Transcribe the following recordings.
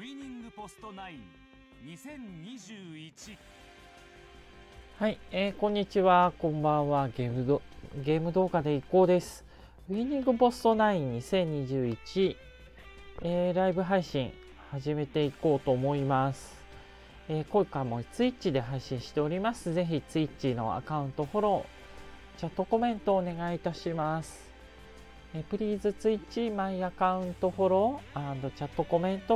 イニングポスト9 2021。 はい、こんにちは、こんばんは。ゲーム動画でいこうです。ウィニングポスト9 2021、ライブ配信始めていこうと思います。今回も Twitch で配信しております。ぜひ Twitch のアカウントフォロー、チャットコメントお願いいたします。Please Twitch my アカウントフォロー&チャットコメント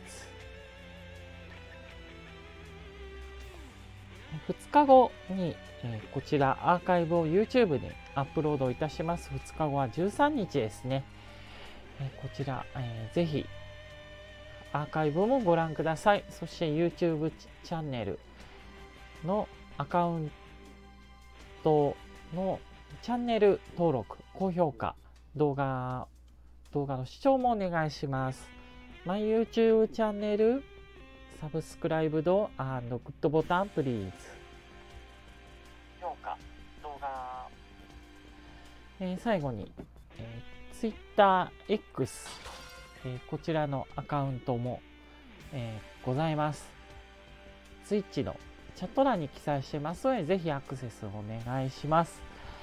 Please。2日後に、こちらアーカイブを YouTube にアップロードいたします。2日後は13日ですね。こちら、ぜひアーカイブもご覧ください。そして YouTube チャンネルのアカウントのチャンネル登録、高評価、動画の視聴もお願いします。My YouTube チャンネルサブスクライブド&グッドボタンプリーズ。評価、動画。最後に、TwitterX、こちらのアカウントも、ございます。Twitch のチャット欄に記載してますので、ぜひアクセスお願いします。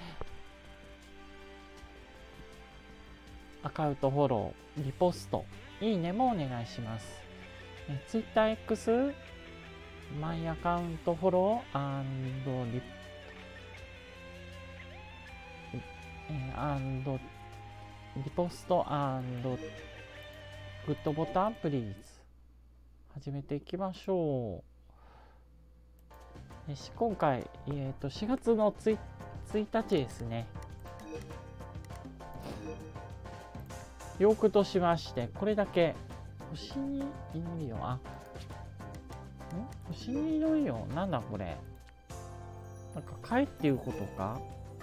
アカウントフォロー、リポスト、いいねもお願いします。TwitterX、マイアカウントフォローリポストグッドボタンプリーズ。始めていきましょう。今回、4月の1日ですね。ヨークとしまして、これだけ星に祈りよ。星に祈りよ。なんだこれ。なんか貝っていうことか。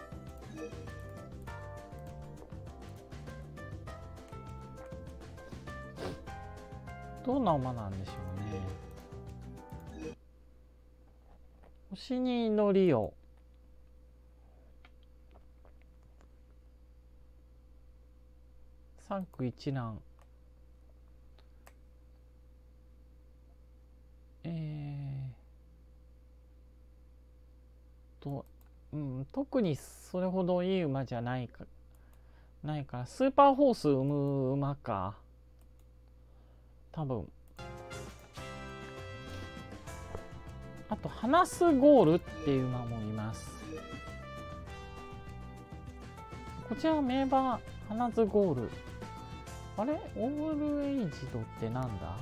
どんな馬なんでしょうね。星に祈りよ。3区一難。特にそれほどいい馬じゃないからスーパーホース産む馬か多分。あとハナスゴールっていう馬もいます。こちらは名馬ハナスゴール。あれオールエイジドってなんだ。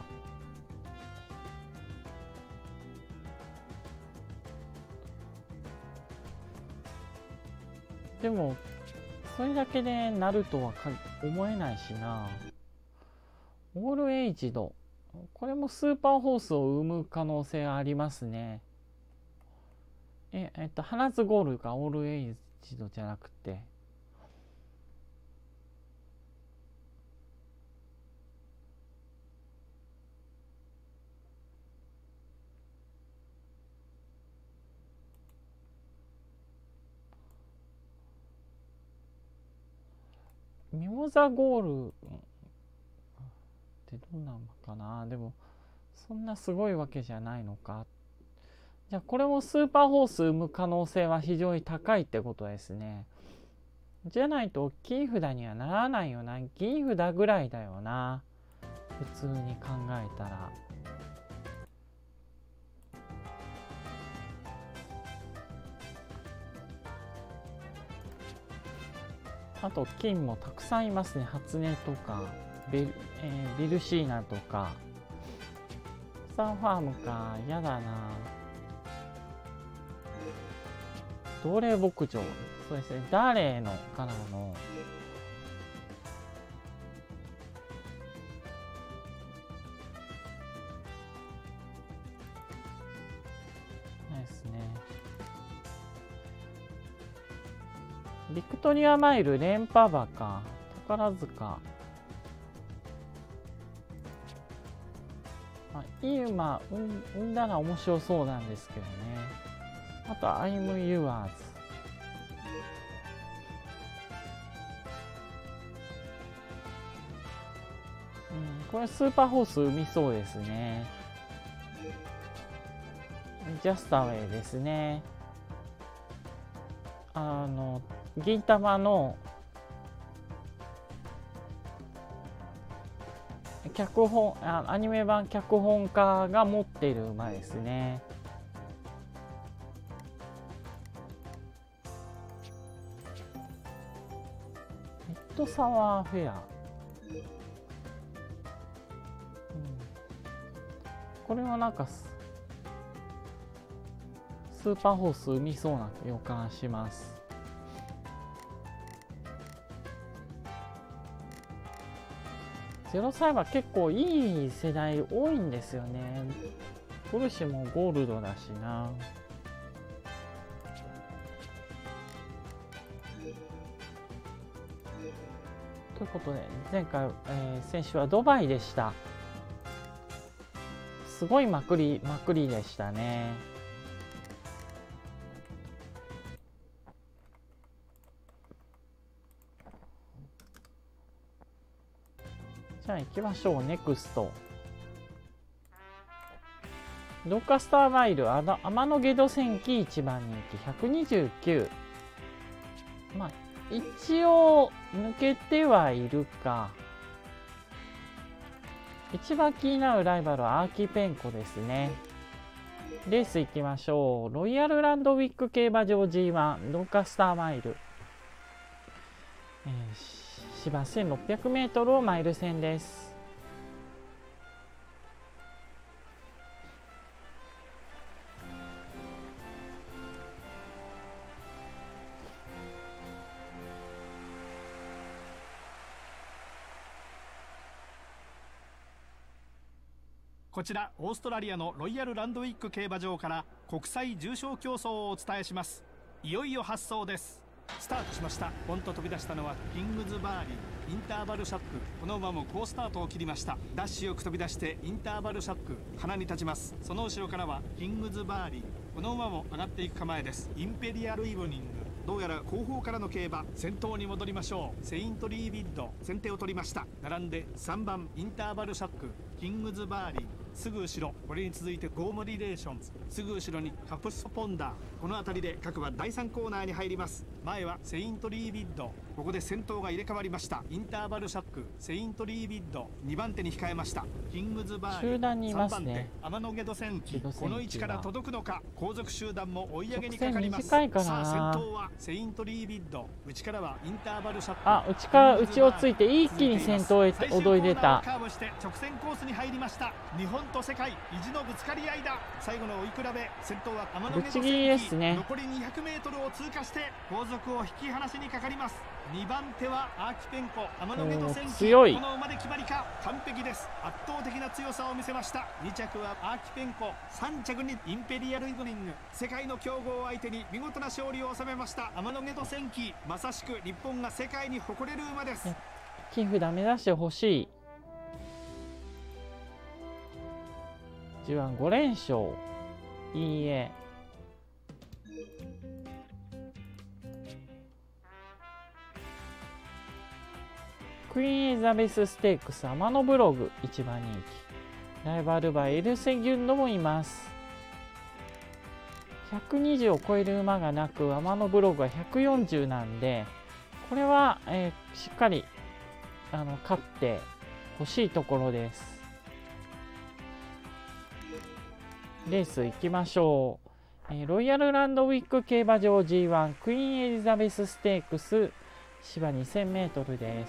でもそれだけでなるとは思えないしな。オールエイジド、これもスーパーホースを生む可能性ありますね。ハナズゴールがオールエイジドじゃなくて、ミモザゴールってどんなのかな。でもそんなすごいわけじゃないのか。じゃあこれもスーパーホース生む可能性は非常に高いってことですね。じゃないと金札にはならないよな。銀札ぐらいだよな、普通に考えたら。あと金もたくさんいますね。初音とかビルシーナとか。サンファームか、やだな。奴隷牧場、そうですね。ダーレーのからのですね。ビクトリアマイル、連覇馬か、宝塚。いい馬産んだら面白そうなんですけどね。あとアイムユアーズ。 これスーパーホース生みそうですね。ジャスタウェイですね。銀玉のアニメ版脚本家が持っている馬ですね。ミッドサワーフェア、これはなんかスーパーホース生みそうな予感します。ゼロサイバー結構いい世代多いんですよね。ポルシェもゴールドだしな。ということで前回、先週はドバイでした。すごいまくりでしたね。じゃあ行きましょう。ネクストドンカスターマイル天のゲド戦記1番人気129。まあ一応抜けてはいるか。一番気になるライバルはアーキペンコですね。レース行きましょう。ロイヤルランドウィック競馬場 G1 ドンカスターマイル、芝 1600m をマイル戦です。 こちらオーストラリアのロイヤルランドウィック競馬場から国際重賞競争をお伝えします。いよいよ発走です。スタートしました。ポンと飛び出したのはキングズバーリーインターバルシャック。この馬も好スタートを切りました。ダッシュよく飛び出してインターバルシャック鼻に立ちます。その後ろからはキングズバーリー、この馬も上がっていく構えです。インペリアルイブニング、どうやら後方からの競馬。先頭に戻りましょう。セイントリービッド先手を取りました。並んで3番インターバルシャック、キングズバーリー、すぐ後ろこれに続いてゴームリレーションズ、すぐ後ろにカプスポンダー。この辺りで各馬第3コーナーに入ります。前はセイントリービッド、ここで先頭が入れ替わりました。インターバルシャック、セイントリービッド2番手に控えました。キングズバーリー集団にいますね。 3番手天のゲド戦記、この位置から届くのか。後続集団も追い上げにかかります。 短いかな。 さあ先頭はセイントリービッド、内からはインターバルシャック。 あ、内をついて一気に先頭へ躍り出た。 カーブして直線コースに入りました。日本と世界意地のぶつかり合いだ。最後の追い比べ、先頭は天のゲド戦記ですね。 残り 200m を通過して後続を引き離しにかかります。2番手はアーキペンコ、天のゲド戦記、 強い。 この馬で決まりか。完璧です。圧倒的な強さを見せました。2着はアーキペンコ、3着にインペリアルイブニング。世界の強豪を相手に見事な勝利を収めました天のゲド戦記。まさしく日本が世界に誇れる馬です。 金札目指してほしい。G1 5連勝。いいえ。クイーンエリザベスステークス天のブログ1番人気。ライバル馬エルセギュンドもいます。120を超える馬がなく天のブログは140なんで、これは、しっかり勝ってほしいところです。レース行きましょう。ロイヤルランドウィック競馬場 G1 クイーンエリザベスステークス芝 2000m です。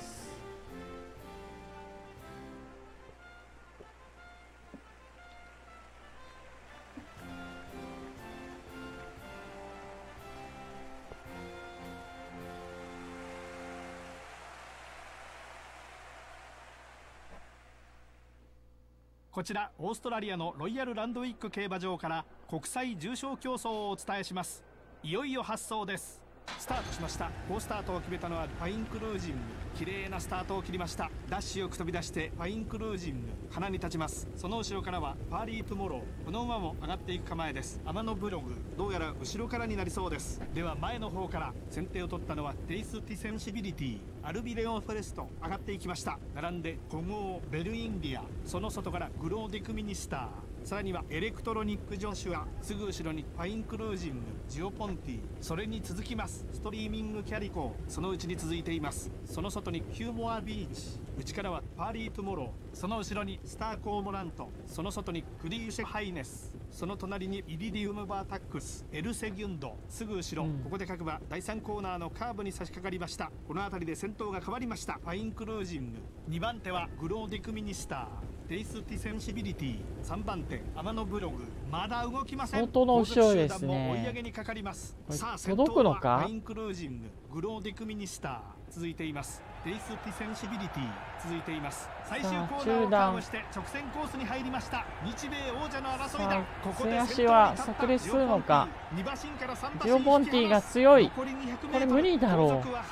こちらオーストラリアのロイヤルランドウィック競馬場から国際重賞競争をお伝えします。いよいよ発走です。 スタートしました。好スタートを決めたのはファインクルージング。綺麗なスタートを切りました。ダッシュよく飛び出してファインクルージング鼻に立ちます。その後ろからはパーリートゥモロー。この馬も上がっていく構えです。アマノブログ、どうやら後ろからになりそうです。では前の方から先手を取ったのはテイスティセンシビリティ。アルビレオンフォレスト上がっていきました。並んで古豪ベルインディア、その外からグローディクミニスター、さらにはエレクトロニックジョシュア、すぐ後ろにファインクルージング、ジオポンティ、それに続きますストリーミングキャリコー、そのうちに続いています。その外にヒューモアビーチ、内からはパーリートゥモロー、その後ろにスターコーモラント、その外にクリーシェハイネス、その隣にイリディウムバータックス、エルセギュンド、すぐ後ろ、ここで各馬第3コーナーのカーブに差し掛かりました。この辺りで先頭が変わりました。ファインクルージング、2番手はグローディクミニスター、テイスティセンシビリティ、3番手アマノブログ、まだ動きません。 相当の後ろですね。 追い上げにかかります。さあ届くのか。 ファインクルージング、グローディクミニスター続いています。テイスティセンシビリティ続いています。最終コーナーをカーブして直線コースに入りました。日米王者の争いだ。ここで先足は炸裂するのか。ジオポンティが強い。これ無理だろう。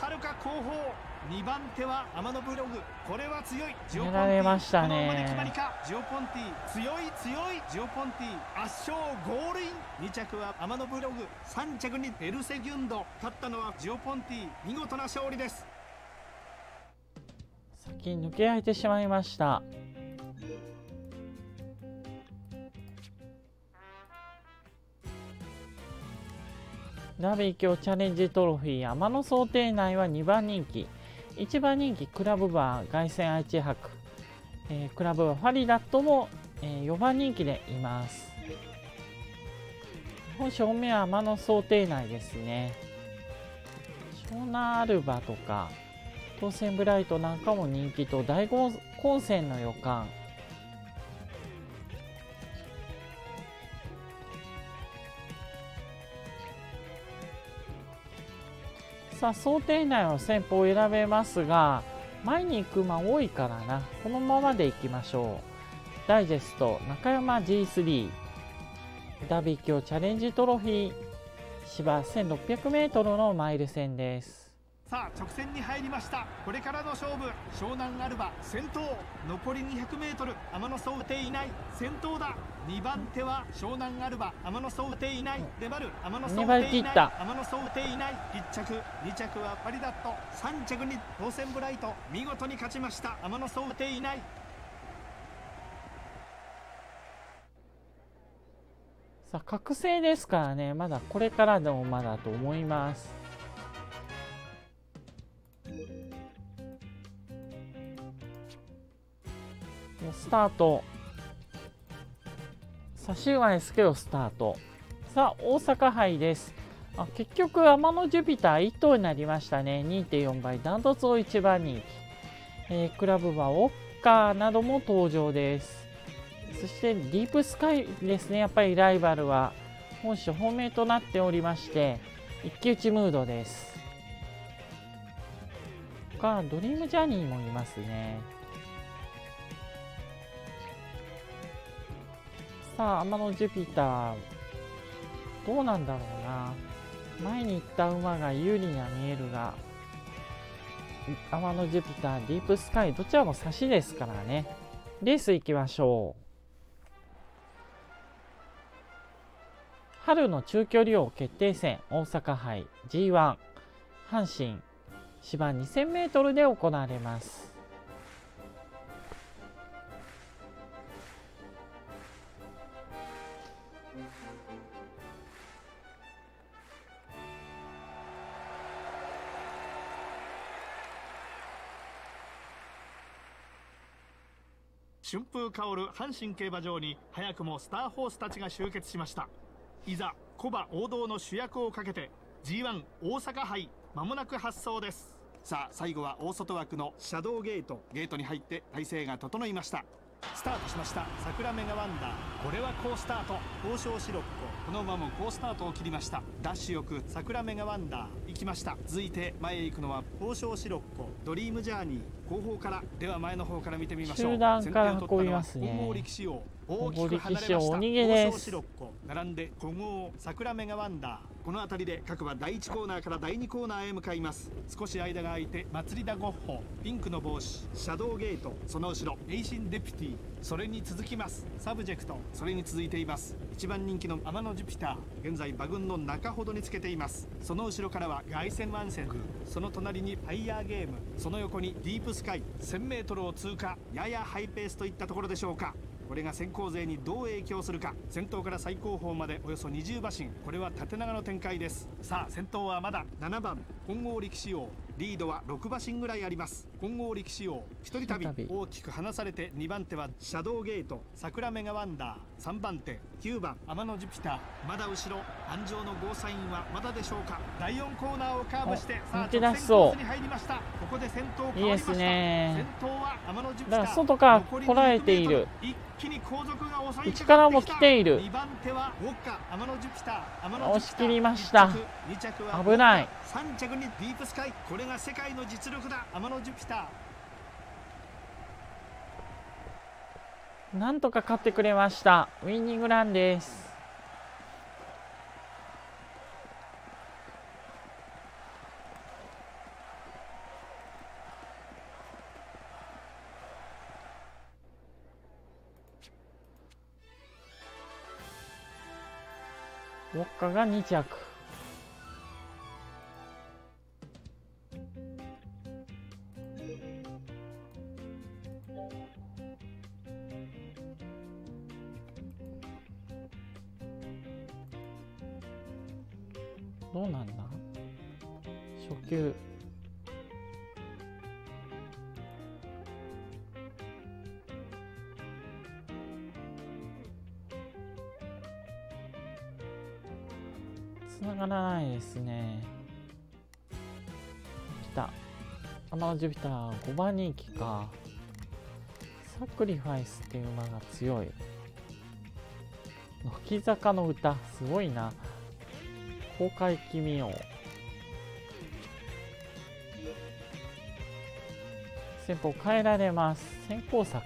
2番手はアマノブログ、これは強い。ジオポンティやられましたね。 ジオポンティ強い強い。ジオポンティ圧勝ゴールイン。2着はアマノブログ、3着にエルセギュンド、勝ったのはジオポンティ、見事な勝利です。 先に抜けられてしまいました。ダービー卿チャレンジトロフィー天野想定内は2番人気、1番人気クラブバー凱旋愛知博、クラブバーファリダットも、4番人気でいます。本正面は天野想定内ですね。湘南アルバとか当選ブライトなんかも人気と大混戦の予感。さあ想定内の戦法を選べますが、前に行く馬多いからな、このままでいきましょう。ダイジェスト中山 G3 ダービー卿チャレンジトロフィー芝 1600m のマイル戦です。 さあ直線に入りました。これからの勝負、湘南アルバ先頭、残り 200m 天野想定いない、先頭だ。2番手は湘南アルバ、天野想定いない、粘る天野想定いない、天野想定いない。1着2着はパリダット、3着に当選ブライト、見事に勝ちました天野想定いない。 さあ覚醒ですからね、まだこれからの馬だと思います。スタート差し馬ですけどスタート。さあ大阪杯です。結局天野ジュピター1頭になりましたね。 2.4 倍ダントツを1番人気、クラブ馬ウォッカーなども登場です。そしてディープスカイですね。やっぱりライバルは本種本命となっておりまして一騎打ちムードです。他ドリームジャーニーもいますね。さあ天野ジュピターどうなんだろうな。前に行った馬が有利には見えるが、天野ジュピターディープスカイどちらも差しですからね。レース行きましょう。春の中距離王決定戦大阪杯 G1 阪神芝 2000m で行われます。 春風薫る阪神競馬場に早くもスターホースたちが集結しました。いざ古馬王道の主役をかけて G1 大阪杯まもなく発走です。さあ最後は大外枠のシャドウゲートに入って体勢が整いました。スタートしました桜メガワンダー、これは好スタート。交渉シロッコ、この馬も好スタートを切りました。ダッシュよく桜メガワンダー行きました。続いて前へ行くのは交渉シロッコ、ドリームジャーニー、 後方からでは前の方から見てみましょう。 集団から運びますね。 混合力士王大きく離れま力士王した。 お逃げです。 王将白子並んで古豪桜メガワンダー。この辺りで各馬第1コーナーから第2コーナーへ向かいます。少し間が空いて祭りだゴッホ、ピンクの帽子シャドウゲート、その後ろエイシンデピティ、それに続きますサブジェクト、それに続いています一番人気の天のジュピター、現在馬群の中ほどにつけています。その後ろからは凱旋ワンセング、その隣にファイヤーゲーム、その横にディープスカイ、 1000m を通過、ややハイペースといったところでしょうか。これが先行勢にどう影響するか。先頭から最後方までおよそ20馬身、これは縦長の展開です。さあ先頭はまだ7番混合力士王、リードは6馬身ぐらいあります。混合力士王一人旅、大きく離されて2番手はシャドウゲート、桜メガワンダー、3番手9番天のジュピター、まだ後ろ安城のゴーサインはまだでしょうか。第4コーナーをカーブしてさあ直線コースに入りました。ここで先頭変わりました。いいですね。先頭は天のジュピター、 だから外からこらえている、 一気に後続が襲い内からも来ている。 2番手はウォッカ、天のジュピター、 押し切りました。 2着は危ない。 3着にディープスカイ、これが世界の実力だ。天のジュピターなんとか勝ってくれました。ウィニングランです。ウォッカが2着。どうなんだ初球。繋がらないですね。来た。天のジュピター5番人気か。サクリファイスっていう馬が強い。乃木坂の歌すごいな。公開気味よ。先方変えられます。先行策。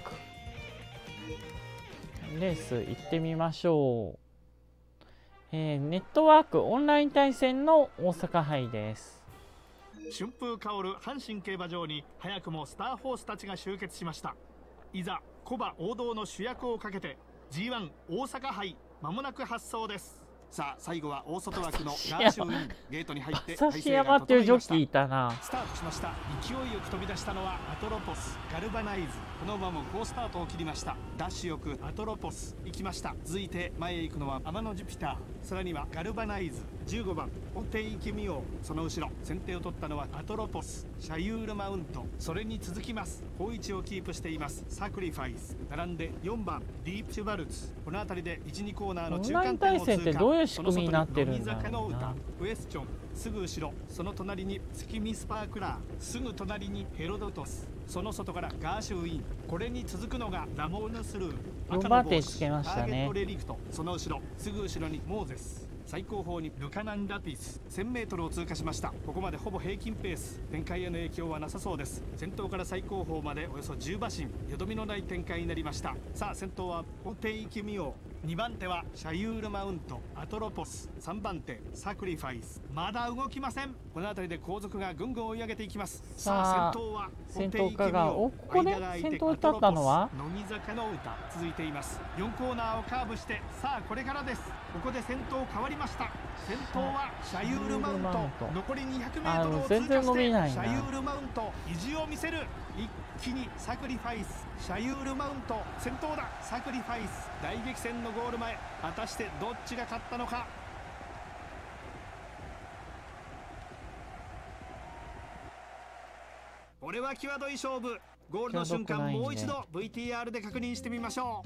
レース行ってみましょう。ネットワークオンライン対戦の大阪杯です。 春風薫る阪神競馬場に早くもスターホースたちが集結しました。いざ古馬王道の主役をかけて G1 大阪杯まもなく発走です。さあ最後は大外枠のガーシュウィン、ゲートに入って朝日山っていうジョッキーいたな。 スタートしました。勢いよく飛び出したのはアトロポス、ガルバナイズ、この馬も好スタートを切りました。ダッシュよくアトロポス行きました。続いて前へ行くのは天のジュピター、さらにはガルバナイズ、15番オテイキミオ、その後ろ先手を取ったのはアトロポス、シャユールマウント、それに続きます好位置をキープしていますサクリファイス、並んで4番ディープシュバルツ、この辺りで 1,2 コーナーの中間点を通過。 オンライン対戦ってどういう仕組みになってるんだろうな。 乃木坂の歌クエスチョン、すぐ後ろその隣に月見スパークラー、すぐ隣にヘロドトス、その外からガーシュウィン、これに続くのがラモーヌスルー、赤の帽子ターゲットレリクト、その後ろすぐ後ろにモーゼス、最後方にルカナンラピス、 1000m を通過しました。ここまでほぼ平均ペース、展開への影響はなさそうです。先頭から最後方までおよそ10馬身、よどみのない展開になりました。さあ先頭はオテイキミオ、2番手はシャユールマウント、アトロポス、3番手サクリファイス、まだ動きません。この辺りで後続がぐんぐん追い上げていきます。さあ先頭は先頭かが、ここで先頭に立ったのは乃木坂の歌続いています。4コーナーをカーブして、さあこれからです。ここで先頭変わりました。先頭はシャユールマウント、残り 200m を通過してシャユールマウント意地を見せる。一気にサクリファイス、シャユールマウント先頭だ。サクリファイス大激戦のゴール前、果たしてどっちが勝ったのか。これは際どい勝負。ゴールの瞬間もう一度 VTR で確認してみましょう。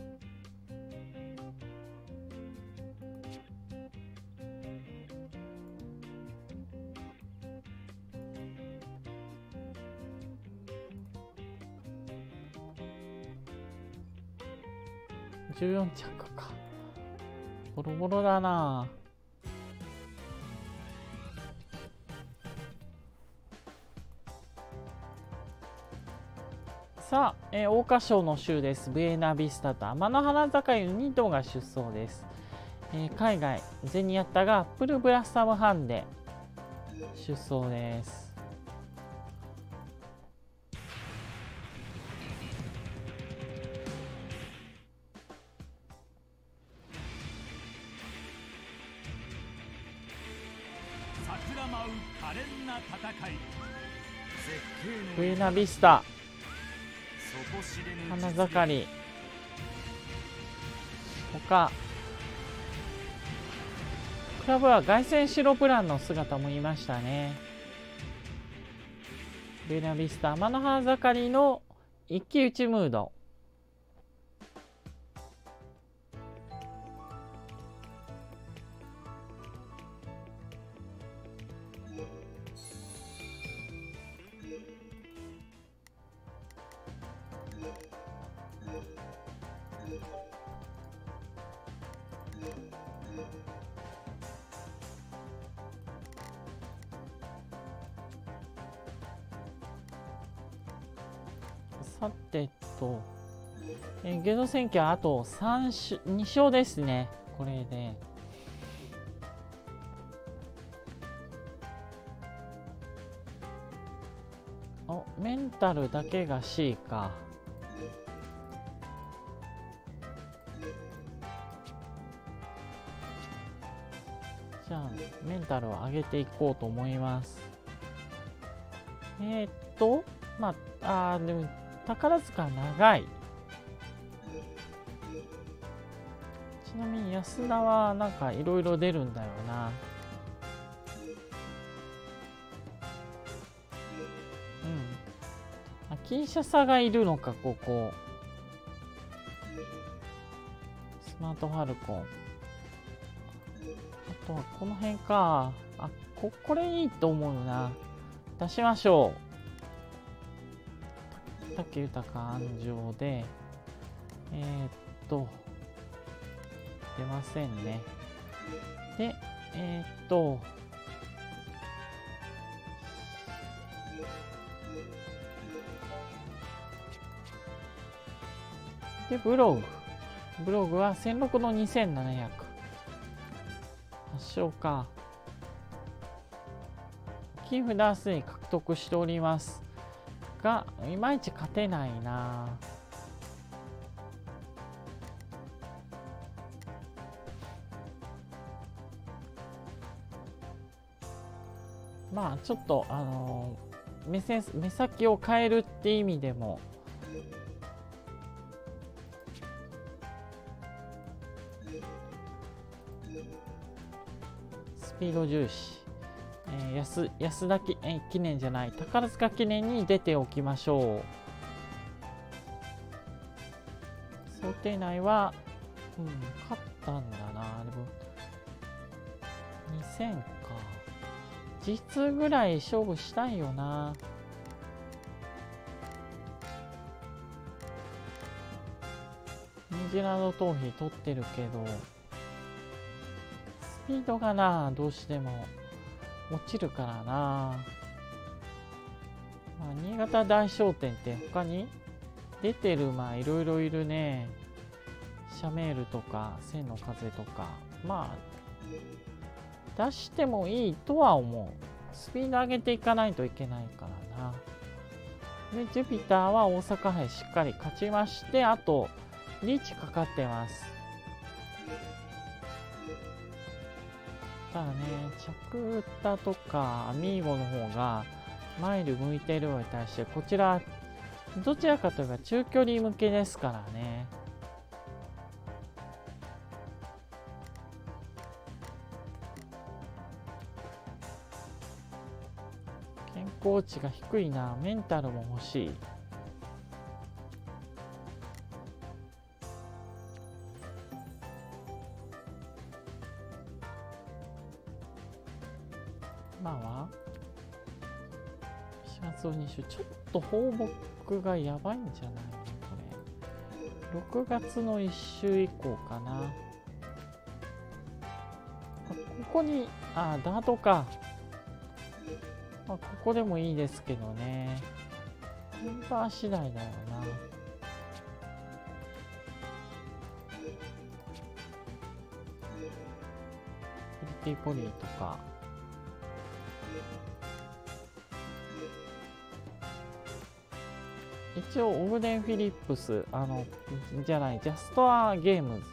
14着か。ボロボロだな。 さあ、桜花賞の週です。ブエナビスタと天の花坂の2頭が出走です。海外ゼニアッタがアップルブラッサムハンで出走です。 桜舞う可憐な戦い、 ブエナビスタ、花盛り、他クラブは凱旋シロプランの姿もいましたね。ブエナビスタ、天の花盛りの一騎打ちムード。さてと、ゲド戦記はあと2勝ですね。これでメンタルだけが C か。じゃあメンタルを上げていこうと思います。まあ、でも宝塚長い。ちなみに安田はなんかいろいろ出るんだよな。金シャサがいるのか、ここ。スマートファルコン。あとはこの辺か。これいいと思うな。出しましょう。武豊安城で、出ませんね。で、で、ブログは1006の2700。発勝か。キーフダースに獲得しておりますが、いまいち勝てないな。まあちょっと目先を変えるって意味でもスピード重視、安田記念じゃない宝塚記念に出ておきましょう。想定内は、勝ったんだな。でも2000か。実ぐらい勝負したいよな。ニュージーランド逃避取ってるけどスピードがな、どうしても落ちるからな。まあ、新潟大商店って他に出てる、まあいろいろいるね。シャメールとか千の風とか、まあ出してもいいとは思う。スピード上げていかないといけないからな。でジュピターは大阪杯しっかり勝ちまして、あとリーチかかってます。ただね、着歌とかアミーゴの方がマイル向いているのに対して、こちらどちらかといえば中距離向けですからね。健康値が低いな。メンタルも欲しい。今は4月2週、ちょっと放牧がやばいんじゃないのこれ。6月の1週以降かな。ここにダートか。ここでもいいですけどね。 メンバー次第だよな。プリティポリーとか。一応オグデン・フィリップスじゃないジャストアゲームズ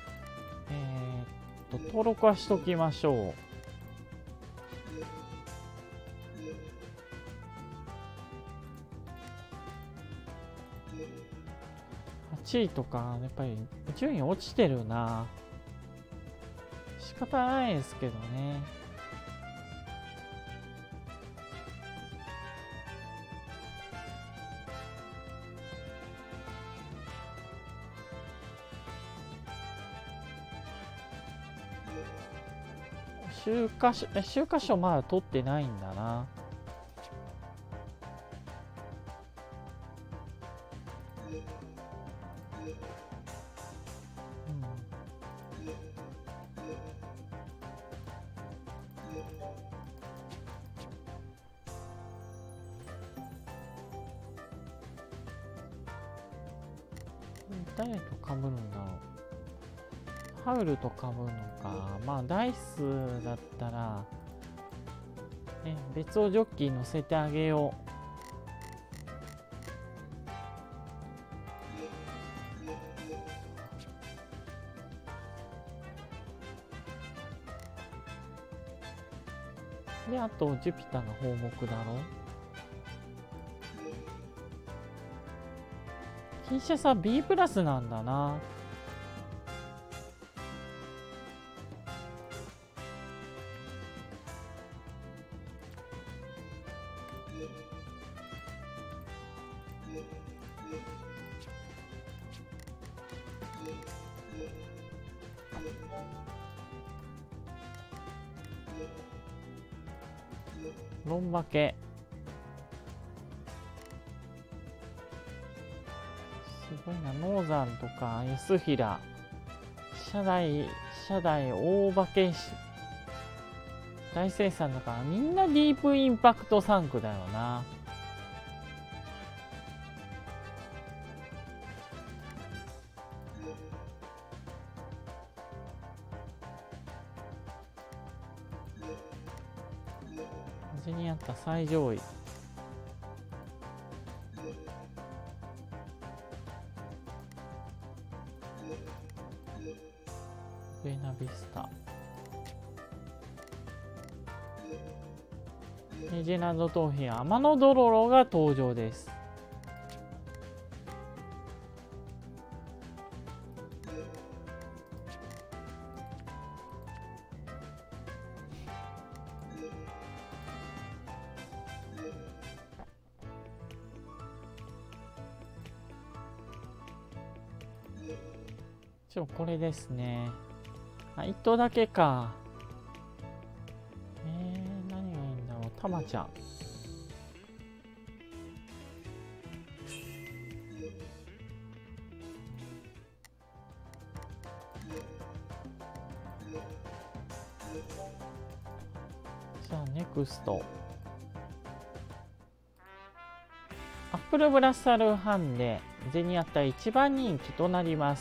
登録はしときましょう。8位とかやっぱり順位落ちてるな。仕方ないですけどね。週刊賞まだ取ってないんだな。誰と被るんだろう。ハウルと被るのか。まあダイスだったら、ね、別をジョッキー乗せてあげよう。であとジュピターが放牧だろ。キンシャサ B プラスなんだな。ロンバケすごいな。ノーザンとかエスヒラ社代大化け大生産だからみんなディープインパクト3区だよな。風にあった最上位。ブエナビスタ。レジェランド頭皮天野ドロロが登場です。これですね。あ、1頭だけか。何がいいんだろう。たまちゃん。じゃあネクスト。アップルブラッサルハンでゼニアッタ一番人気となります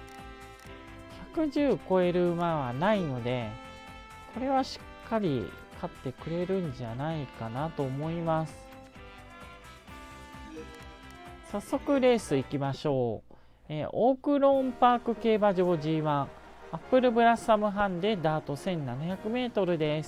。110超える馬はないので、これはしっかり勝ってくれるんじゃないかなと思います。早速レース行きましょう。オークローンパーク競馬場 G1 アップルブラッサムハンデダート 1700m です。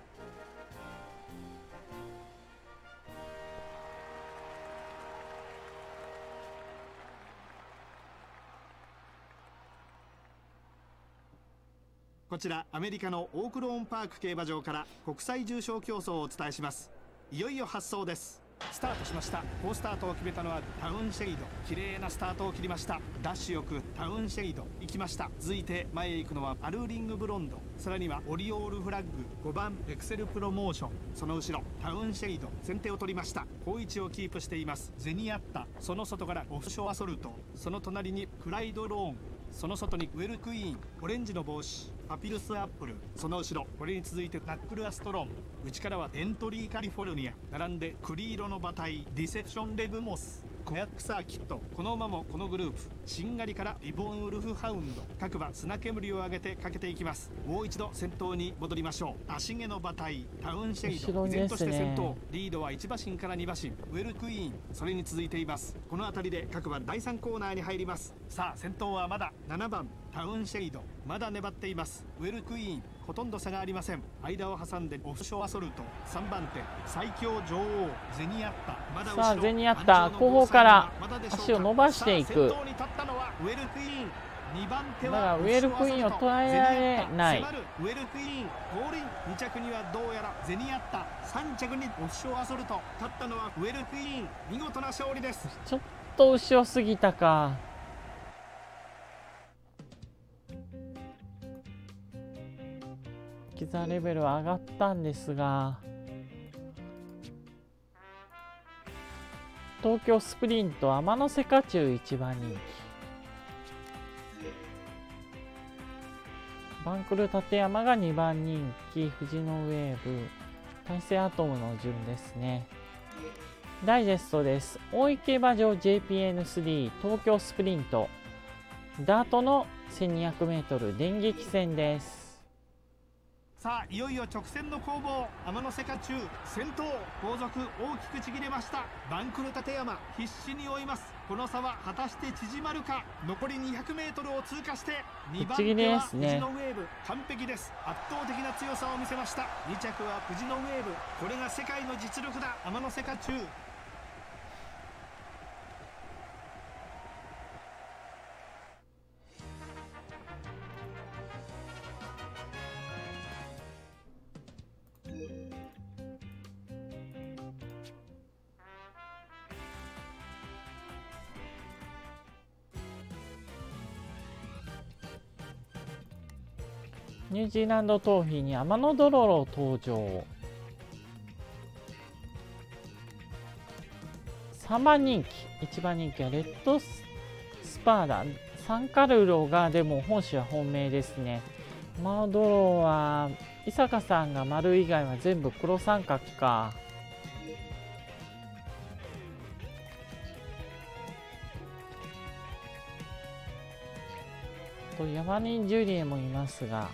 こちらアメリカのオークローンパーク競馬場から国際重賞競争をお伝えします。いよいよ発走です。スタートしました。好スタートを決めたのはタウンシェイド。綺麗なスタートを切りました。ダッシュよくタウンシェイド行きました。続いて前へ行くのはアルーリングブロンド、さらにはオリオールフラッグ、5番エクセルプロモーション、その後ろタウンシェイド先手を取りました。好位置をキープしています。ゼニアッタ、その外からオフショアソルト、その隣にクライドローン、その外にウェルクイーン、オレンジの帽子パピルスアップル、その後ろこれに続いてナックルアストロン、内からはエントリーカリフォルニア、並んで栗色の馬体ディセプションレブモス、コヤックサーキット、この馬もこのグループ、しんがりからリボンウルフハウンド、各馬砂煙を上げてかけていきます。もう一度先頭に戻りましょう。足毛の馬体タウンシェイド、依然として先頭、リードは1馬身から2馬身、ウェルクイーン、それに続いています。この辺りで各馬第3コーナーに入ります。さあ先頭はまだ7番タウンシェイド、まだ粘っています。ウェルクイーン、ほとんど差がありません。間を挟んでオフショアソルト、3番手最強女王ゼニアッタ、まだ後ろ、 さあゼニアッタ後方から足を伸ばしていく。だからウェルクイーンを捉えられない。 ウェルクイーンゴールイン、2着にはどうやらゼニアッタ、3着にオフショアソルト、勝ったのはウェルクイーン、見事な勝利です。 ちょっと後ろすぎたか。キザレベルは上がったんですが、東京スプリント天の瀬家中1番人気、バンクル立山が2番人気、富士のウェーブ、大勢アトムの順ですね。ダイジェストです。大井競馬場 JPN3 東京スプリントダートの 1200m 電撃戦です。 さあいよいよ直線の攻防、天の瀬家中先頭、後続大きくちぎれました。バンクル立山必死に追います。この差は果たして縮まるか。残り 200m を通過して2番手は富士のウェーブ、完璧です。圧倒的な強さを見せました。2着は富士のウェーブ、これが世界の実力だ。天の瀬家中ニュージーランドトーフィーに天のドロロ登場。3番人気、1番人気はレッドスパーダ、サンカルロがでも本種は本命ですね。天のドロロは伊坂さんが丸以外は全部黒三角か。と山人ジュリエもいますが、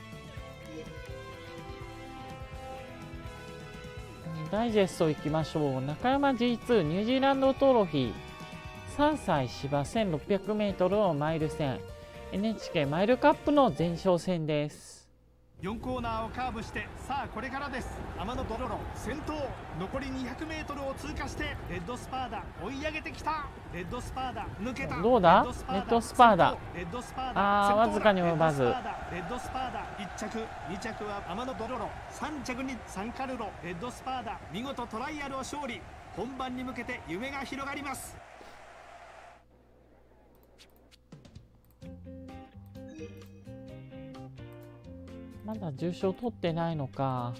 ダイジェストいきましょう。中山 G2 ニュージーランドトロフィー3歳芝 1600m のマイル戦、 NHK マイルカップの前哨戦です。 4コーナーをカーブして、さあこれからです。天のドロロ先頭、残り 200m を通過してレッドスパーダ追い上げてきた。レッドスパーダ抜けた。 どうだレッドスパーダ、わずかに及ばず。 レッドスパーダ1着、2着は天のドロロ、3着にサンカルロ、レッドスパーダ見事トライアルを勝利。本番に向けて夢が広がります。 まだ重賞取ってないのか。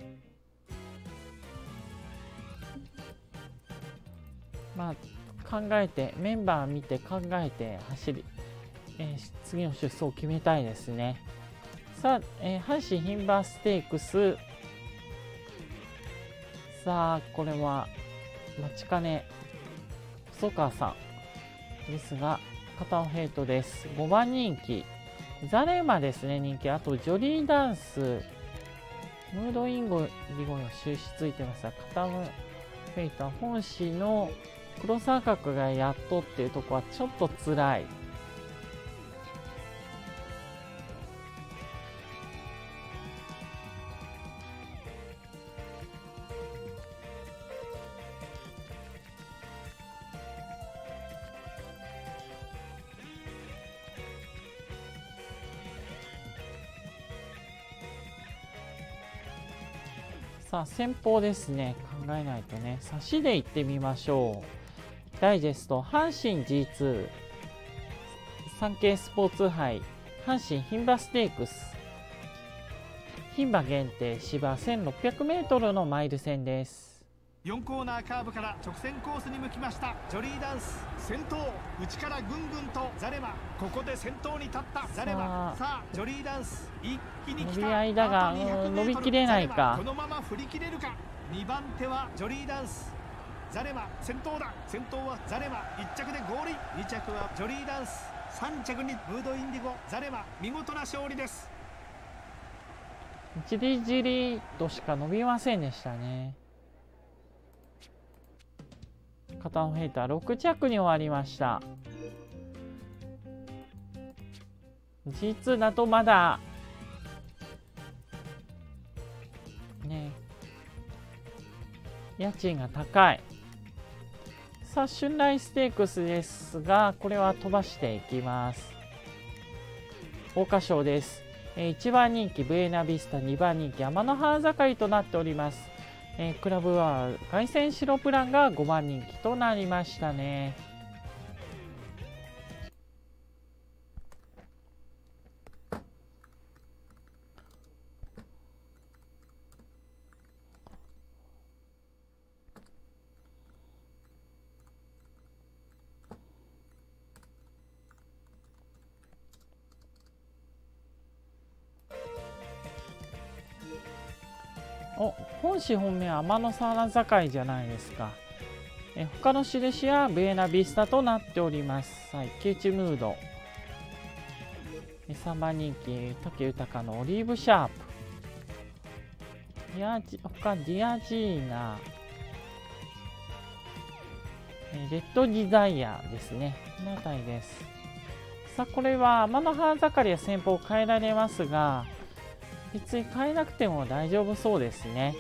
まあ考えて、メンバー見て考えて走り、次の出走を決めたいですね。さあ、阪神牝馬ステークス、さあこれは待ちかね細川さんですが、片尾ヘイトです。5番人気ザレ馬ですね、人気。あとジョリーダンス、ムードインゴリゴの収支ついてますが、片尾ヘイトは本誌の黒三角がやっとっていうところはちょっと辛い。さあ先方ですね、考えないとね。差しでいってみましょう。ダイジェスト阪神 G2 産経スポーツ杯阪神牝馬ステークス牝馬限定芝 1600m のマイル戦です。 4コーナーカーブから直線コースに向きました。ジョリーダンス先頭、内からぐんぐんとザレマ、ここで先頭に立ったザレマ。さあジョリーダンス一気に来た。 伸び合いだが、伸びきれないか。 このまま振り切れるか。2番手はジョリーダンス、ザレマ先頭だ。先頭はザレマ、1着でゴールイン。2着はジョリーダンス、3着にムードインディゴ、ザレマ、見事な勝利です。 じりじりとしか伸びませんでしたね。片野ヘイター6着に終わりました。G2 だとまだね、家賃が高い。さあ春来ステークスですが、これは飛ばしていきます。桜花賞です。1番人気ブエナビスタ、2番人気天の花盛りとなっております。クラブは凱旋白プランが5番人気となりましたね。本誌本命は天の花盛りじゃないですか。他の印はブエナビスタとなっております。はい、ケイチムード。3番人気武豊のオリーブシャープ。他ディアジーナ、レッドディザイヤーですね。この辺りです。さあこれは天の花盛りは先方変えられますが、別に変えなくても大丈夫そうですね。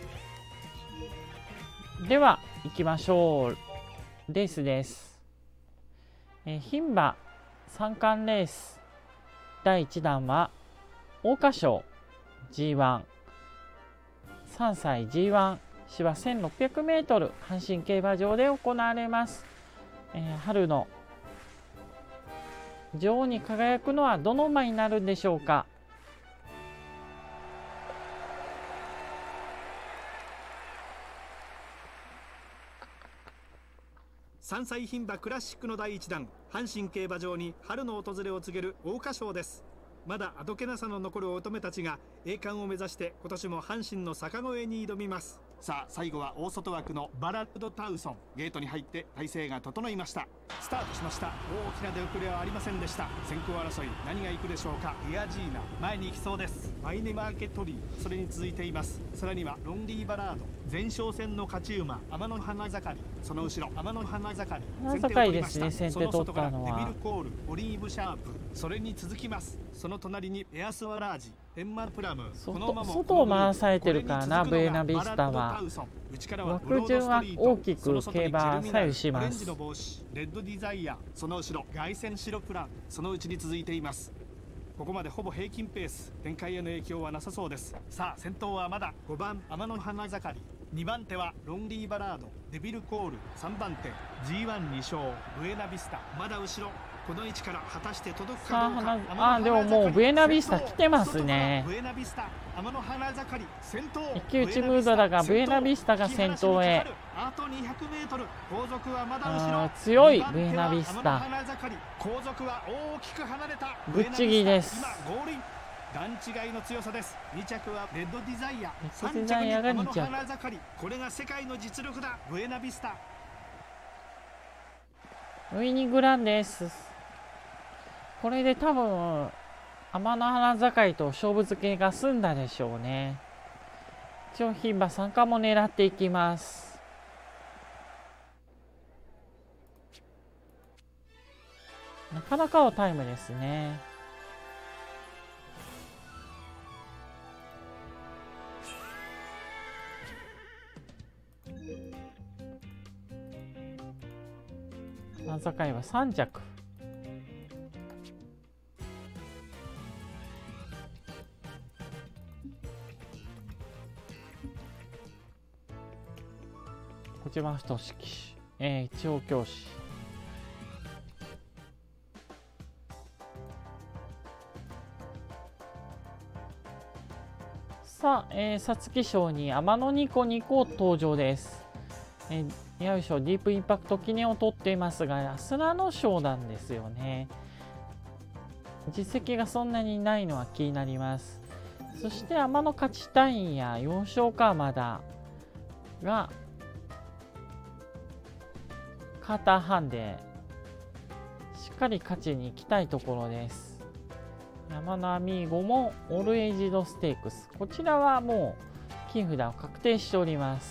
では行きましょう。レースです。牝馬三冠レース第1弾は桜花賞 G1、 3歳 G1 芝 1600m 阪神競馬場で行われます。春の女王に輝くのはどの馬になるんでしょうか。 3歳牝馬クラシックの第1弾、阪神競馬場に春の訪れを告げる桜花賞です。まだあどけなさの残る乙女たちが栄冠を目指して今年も阪神の坂越えに挑みます。さあ最後は大外枠のバラッドタウソン、ゲートに入って体勢が整いました。スタートしました。大きな出遅れはありませんでした。先行争い何が行くでしょうか。ディアジーナ前に行きそうです。マイネマーケットリーそれに続いています。さらにはロンリーバラード、前哨戦の勝ち馬天の花盛り、その後ろ天の花盛り、 花盛りですね。先手取ったのはデビルコール、オリーブシャープ、それに続きます。その隣にエアスワラージ、エンマプラム、 外を回されてるからな。ブエナビスタは枠順は大きく競馬左右します。 レッドディザイア、その後ろ凱旋白プラン、そのうちに続いています。ここまでほぼ平均ペース、展開への影響はなさそうです。さあ先頭はまだ5番天の花盛り、2番手はロンリーバラード、デビルコール、3番手 G12 勝ブエナビスタ、まだ後ろこの位置から果たして届くかどうか。 でももうブエナビスタ来てますね。 ブエナビスタ天の花盛り先頭、 一騎打ちムードだがブエナビスタが先頭へ。 あと 200m、後続はまだ後ろ。 強いブエナビスタ。 後続は大きく離れたぶっちぎです。 今ゴールイン、段違いの強さです。2着はレッドディザイア、 3着に天の花盛り、これが世界の実力だ。ブエナビスタウイニングランです。これで多分天の花盛りと勝負付けが済んだでしょうね。一応牝馬参加も狙っていきます。なかなかのタイムですね。花盛りは3着。こちら太式調教師、さあ皐月賞に天野ニコニコ登場です。 よいしょ、ディープインパクト記念を取っていますが、スラノ賞なんですよね。実績がそんなにないのは気になります。そして天野勝ちたいんや4勝かまだがカーターハンデしっかり勝ちに行きたいところです。山のアミーゴもオールエイジドステークス、こちらはもう金札を確定しております。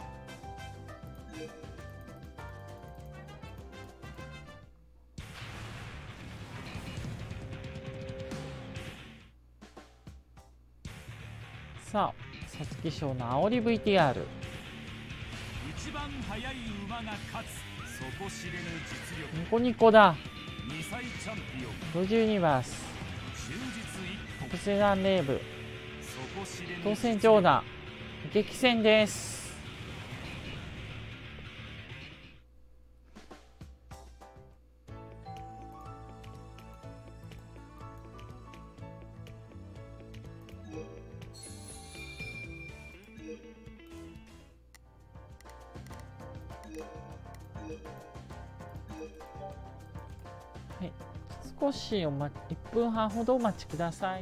さあ、皐月賞の煽り VTR。 一番速い馬が勝つ、底知れぬ実力。 ニコニコだ。 2歳チャンピオン 52バース忠実一歩、 特製ランレーブ底知れぬ当選長打激戦です。はい、少し1分半ほどお待ちください。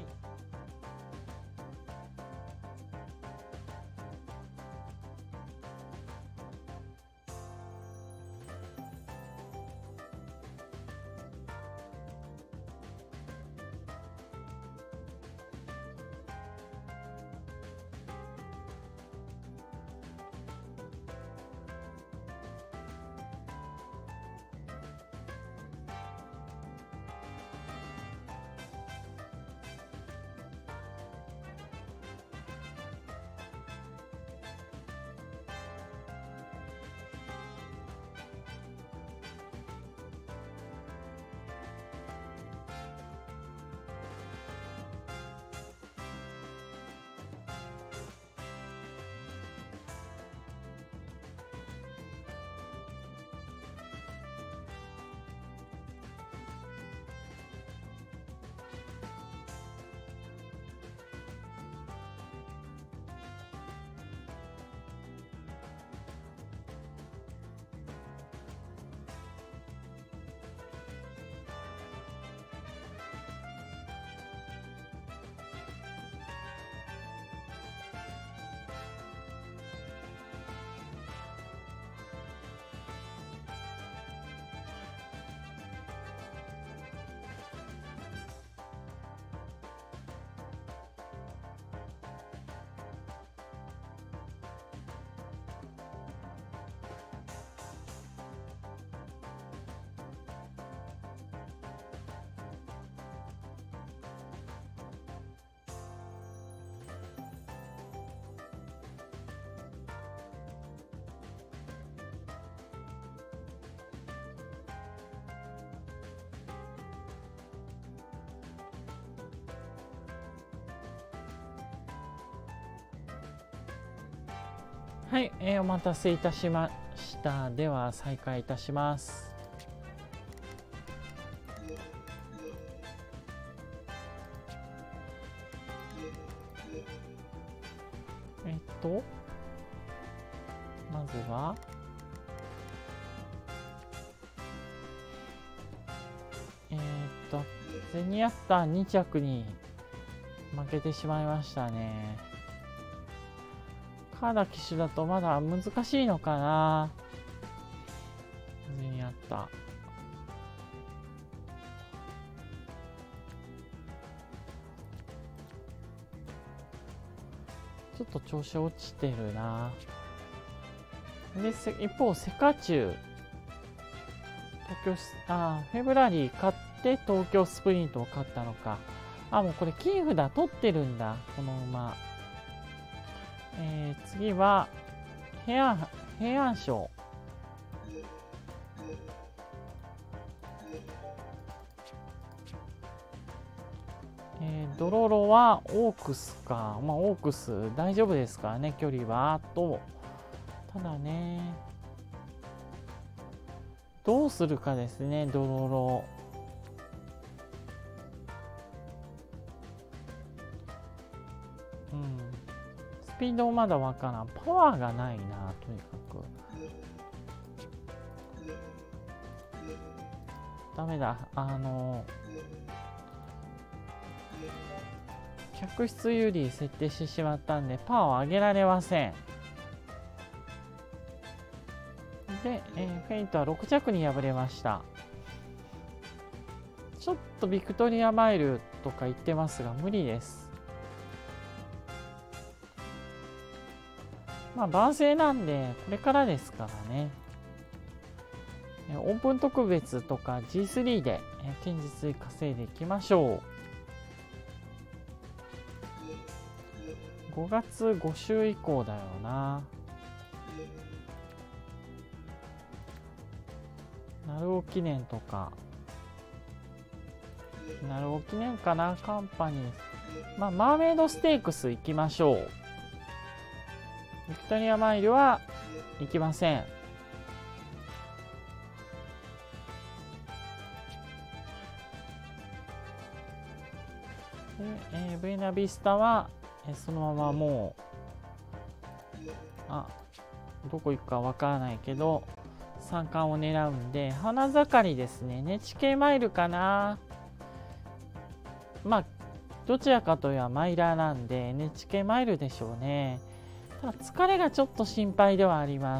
はい、お待たせいたしました。では再開いたします。まずはゼニアッター2着に負けてしまいましたね。カーダ騎手だとまだ難しいのかな。ゼニアッタちょっと調子落ちてるな。で一方セカチュウフェブラリー勝って東京スプリントを勝ったのか。もうこれ金札取ってるんだこの馬。次は平安賞。ドロロはオークスか。オークス大丈夫ですからね、距離は。ただね、どうするかですね、ドロロ。 スピードまだわからん。パワーがないな、とにかく。ダメだ。客室有利設定してしまったんで、パワーを上げられません。で、フェイントは6着に敗れました。ちょっとビクトリアマイルとか言ってますが、無理です。まあ、番宣なんで、これからですからね。オープン特別とか G3 で堅実に稼いでいきましょう。5月5週以降だよな。鳴尾記念とか。鳴尾記念かな、カンパニー。まあ、マーメイドステークス行きましょう。ビクトリアマイルは行きません。で、ブエナビスタはそのままもうどこ行くかわからないけど三冠を狙うんで、花盛りですね。NHK マイルかな。まあどちらかといえばマイラーなんで NHK マイルでしょうね。ただ疲れがちょっと心配ではあります。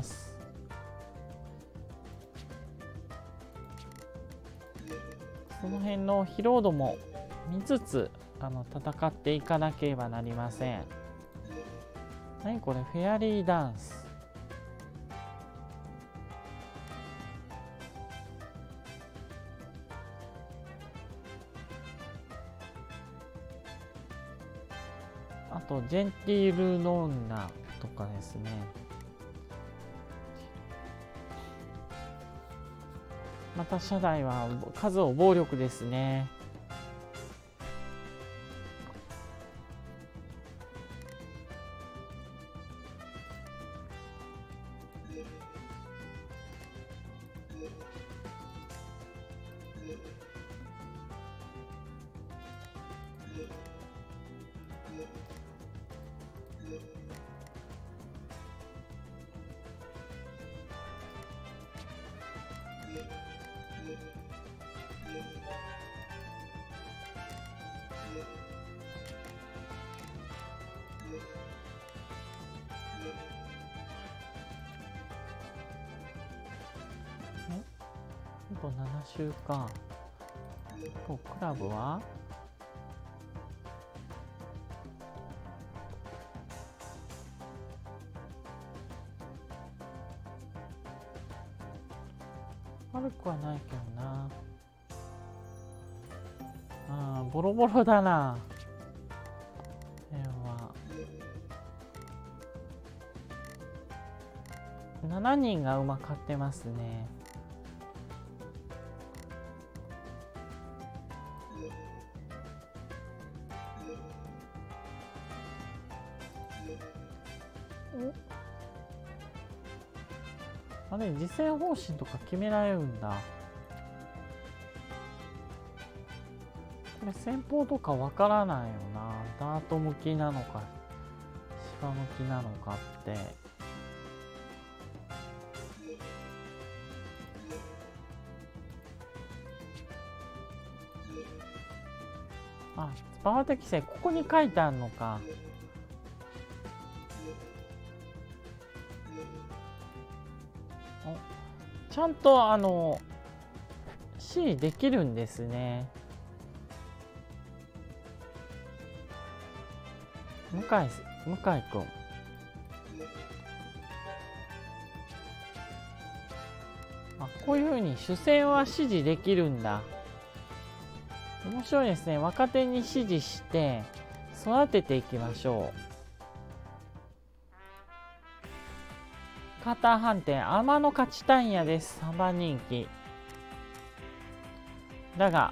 その辺の疲労度も見つつ戦っていかなければなりません。何これ、フェアリーダンス。あとジェンティールノンナとかですね。また社内は数を暴力ですね。あと7周か。クラブは悪くはないけどな。ボロボロだな。7人が馬買ってますね。あれ、実践方針とか決められるんだ。これ先方とかわからないよな。ダート向きなのか芝向きなのかって。パワー適正ここに書いてあるのか。ちゃんと指示できるんですね。向井くん。こういうふうに主戦は指示できるんだ。面白いですね。若手に指示して育てていきましょう。カーター判定、天野勝ちたんやです。3番人気。だが、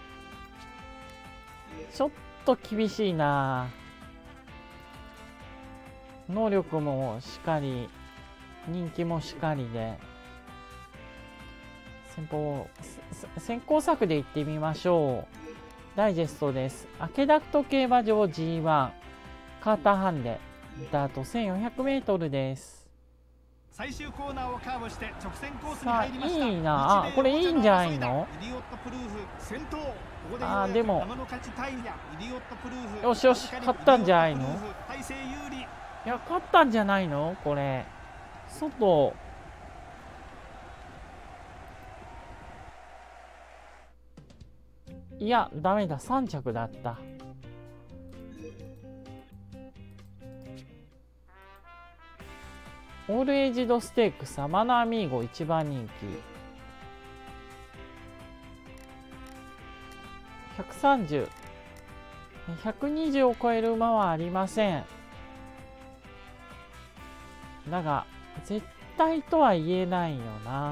ちょっと厳しいな。能力もしかり、人気もしかりで。先行策でいってみましょう。ダイジェストです。アケダクト競馬場 G1 カーターハンデダート 1400m です。 最終コーナーをカーブして直線コースに入りました。 さあいいなあ、これいいんじゃないの。あーでもよしよし、勝ったんじゃないの。いや勝ったんじゃないのこれ。外いやダメだ、3着だった。オールエイジドステークスアマノアミーゴ1番人気130、120を超える馬はありません。だが絶対とは言えないよな。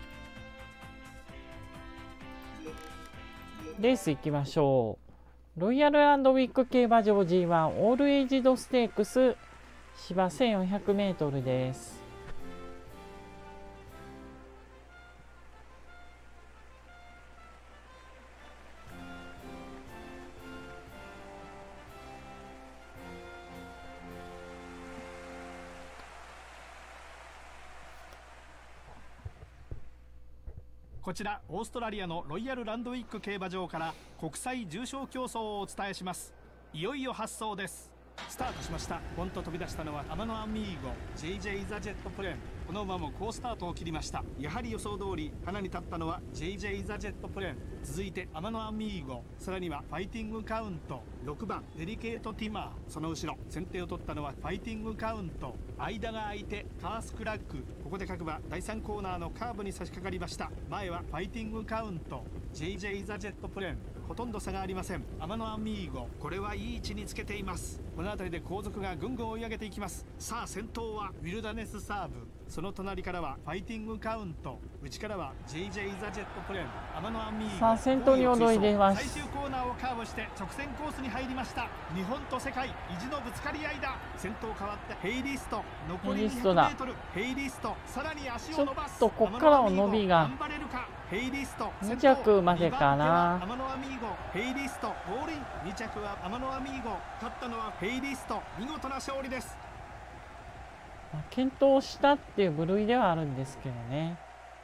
レース行きましょう。ロイヤルランドウィック競馬場 G1 オールエイジドステークス芝 1400m です。 こちらオーストラリアのロイヤルランドウィック競馬場から国際重賞競争をお伝えします。いよいよ発走です。スタートしました。ポンと飛び出したのはアマノアミーゴ JJ ザジェットプレーン。この馬も好スタートを切りました。やはり予想通り花に立ったのは JJ ザジェットプレーン、続いてアマノアミーゴ、さらにはファイティングカウント、6番デリケートティマー、その後ろ先手を取ったのはファイティングカウント、間が空いてカースクラック。ここで各馬第3コーナーのカーブに差し掛かりました。前はファイティングカウント、 JJ ザジェットプレーン、ほとんど差がありません。アマノアミーゴ、これはいい位置につけています。この辺りで後続がぐんぐん追い上げていきます。さあ先頭はウィルダネスサーブ、その隣からはファイティングカウント、内からは JJ ザジェットプレーン、アマノアミーゴ。 さあ先頭に躍り出ます。 最終コーナーをカーブして直線コースに入りました。日本と世界意地のぶつかり合いだ。先頭変わってヘイリスト、残り 200m、ヘイリスト、さらに足を伸ばす。 ちょっとこっからの伸びが2着までかな。 アマノアミーゴ、ヘイリスト、ゴールイン。2着はアマノアミーゴ、勝ったのはヘイリスト。見事な勝利です。 健闘したっていう部類ではあるんですけどね。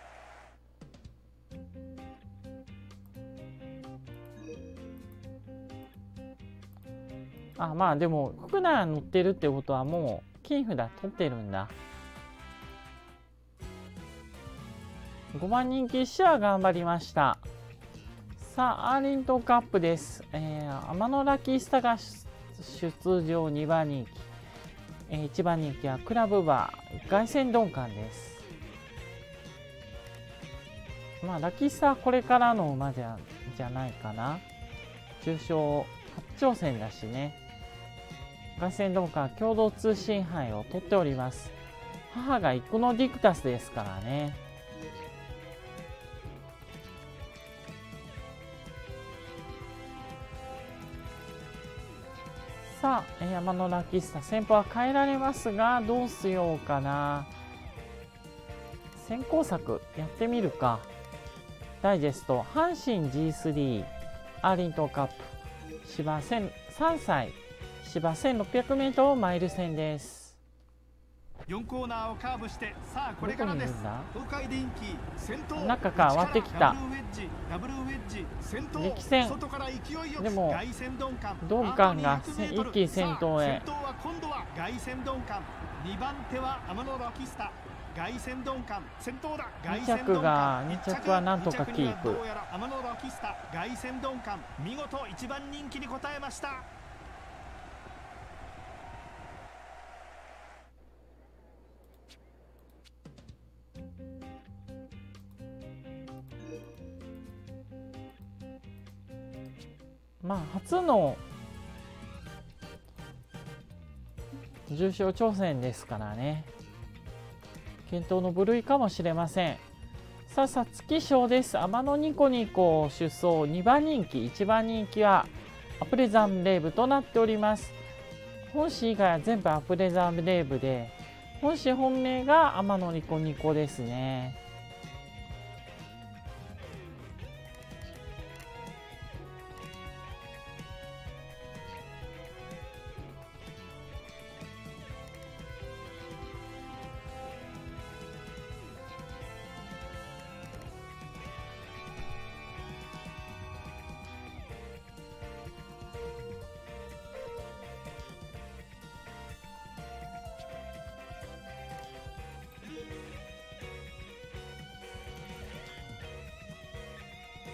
あ、まあでも福永乗ってるってことはもう金札取ってるんだ。5番人気シア頑張りました。さあアーリントンカップです。アマノラキスタが出場2番人気、1番人気はクラブバー凱旋鈍感です。まあラキスタはこれからの馬じゃないかな。重賞初挑戦だしね。凱旋鈍感共同通信杯を取っております。母がイクノディクタスですからね。さあ山のラキスタ先方は変えられますがどうしようかな。先行策やってみるか。ダイジェスト阪神 G3 アーリントンカップ芝3歳芝 1600m をマイル戦です。 4コーナーをカーブして、さあこれからです。東海電機先頭、 中から割ってきたダブルウェッジ先頭、 力戦。 外から勢いよくでも凱旋鈍感、 鈍感が一気先頭へ。 先頭は今度は凱旋鈍感、2番手はアマノラキスタ、凱旋鈍感先頭だ。 2着はなんとかキープ。 どうやらアマノラキスタ凱旋鈍感見事1番人気に応えました。 まあ初の重賞挑戦ですからね、検討の部類かもしれません。さあ皐月賞です。天野ニコニコ出走2番人気、1番人気はアプレザンレーブとなっております。本誌以外は全部アプレザンレーブで、本誌本命が天野ニコニコですね。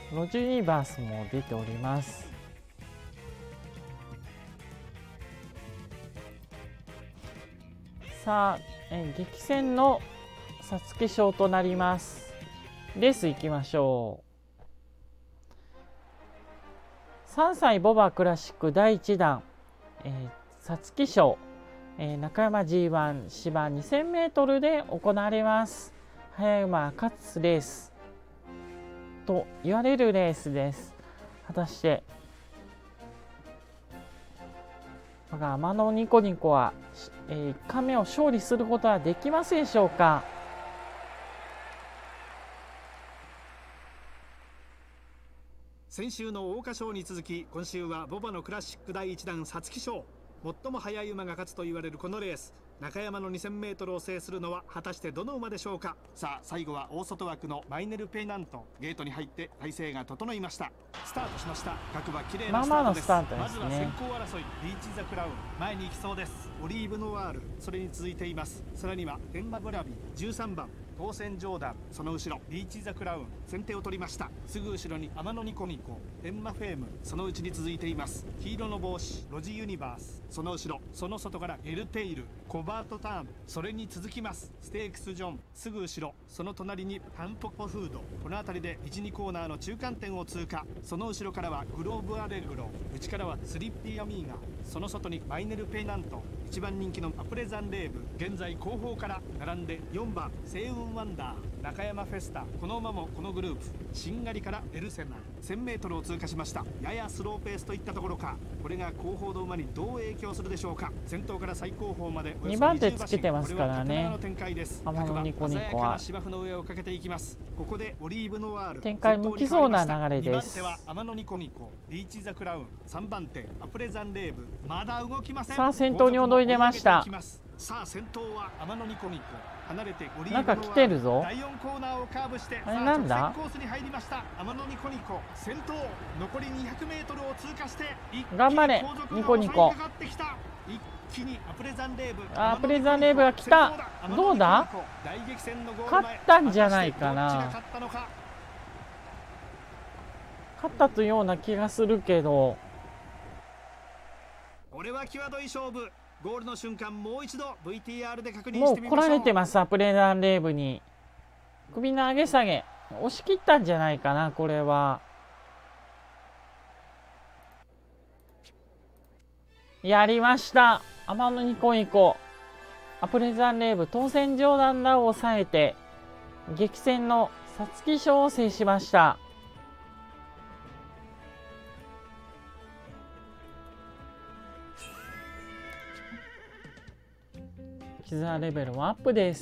ロジユニバースも出ております。さあ、激戦の皐月賞となります。レース行きましょう。3歳ボバクラシック第1弾、皐月賞、中山 G1 芝 2000m で行われます。速い馬が勝つレースと言われるレースです。果たして天野ニコニコは、1回目を勝利することはできますでしょうか。 先週の桜花賞に続き、今週はボバのクラシック第1弾皐月賞。最も速い馬が勝つと言われるこのレース、中山の 2000m を制するのは果たしてどの馬でしょうか。さあ最後は大外枠のマイネルペイナント。ゲートに入って体勢が整いました。スタートしました。各馬綺麗なスタートです。まずは先行争い、リーチザクラウン前に行きそうです。オリーブノワール、それに続いています。さらにはエンマブラビー、13番当選ジョーダン、その後ろリーチザクラウン先手を取りました。すぐ後ろに天野ニコニコ、エンマフェーム、そのうちに続いています。黄色の帽子ロジユニバース、その後ろその外からエルテイル、コバートターン、それに続きますステークスジョン、すぐ後ろその隣にタンポポフード。この辺りで 1,2 コーナーの中間点を通過。その後ろからはグローブアレグロ、内からはスリッピーアミーガ、その外にマイネルペイナント、1番人気のアプレザンレーブ、現在後方から並んで4番星雲ワンダー、中山フェスタ、この馬もこのグループ、しんがりからエルセナ 1000m を通過しました。ややスローペースといったところか。これが後方の馬にどう影響するでしょうか。先頭から最後方まで 2番手つけてますからね。 天野ニコニコは芝生の上をかけていきます。ここでオリーブノワール展開向きそうな流れです。 2番手は天野ニコニコ、リーチザクラウン、3番手アプレザンレーブ、まだ動きません。 さあ先頭に躍り出ました。 さあ先頭は天野ニコニコ、離れてオリーブノワール、 なんか来てるぞ。 第4コーナーをカーブしてあれなんだ、 コースに入りました。天野ニコニコ先頭、残り 200m を通過して頑張れニコニコ。 一気にアプレザンレーブ、 アプレザンレーブが来た。どうだ、勝ったんじゃないかな。勝ったというような気がするけど、 これは際どい勝負。ゴールの瞬間もう一度 VTR で確認してみましょう。 もう来られてます。アプレザンレーブに首の上げ下げ押し切ったんじゃないかな。これはやりました。天野ニコニコ、アプレザンレーブ当選上段らを抑えて激戦の皐月賞を制しました。絆レベルもアップです。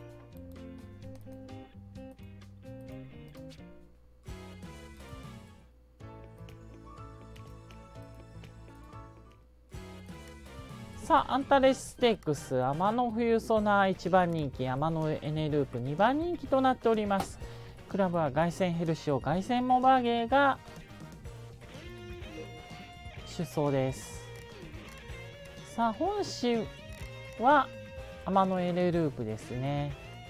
さあアンタレスステークス、天野冬ソナ1番人気、天野エネループ2番人気となっております。クラブは凱旋ヘルシオ、凱旋モバゲーが出走です。さあ本誌は天野エネループですね。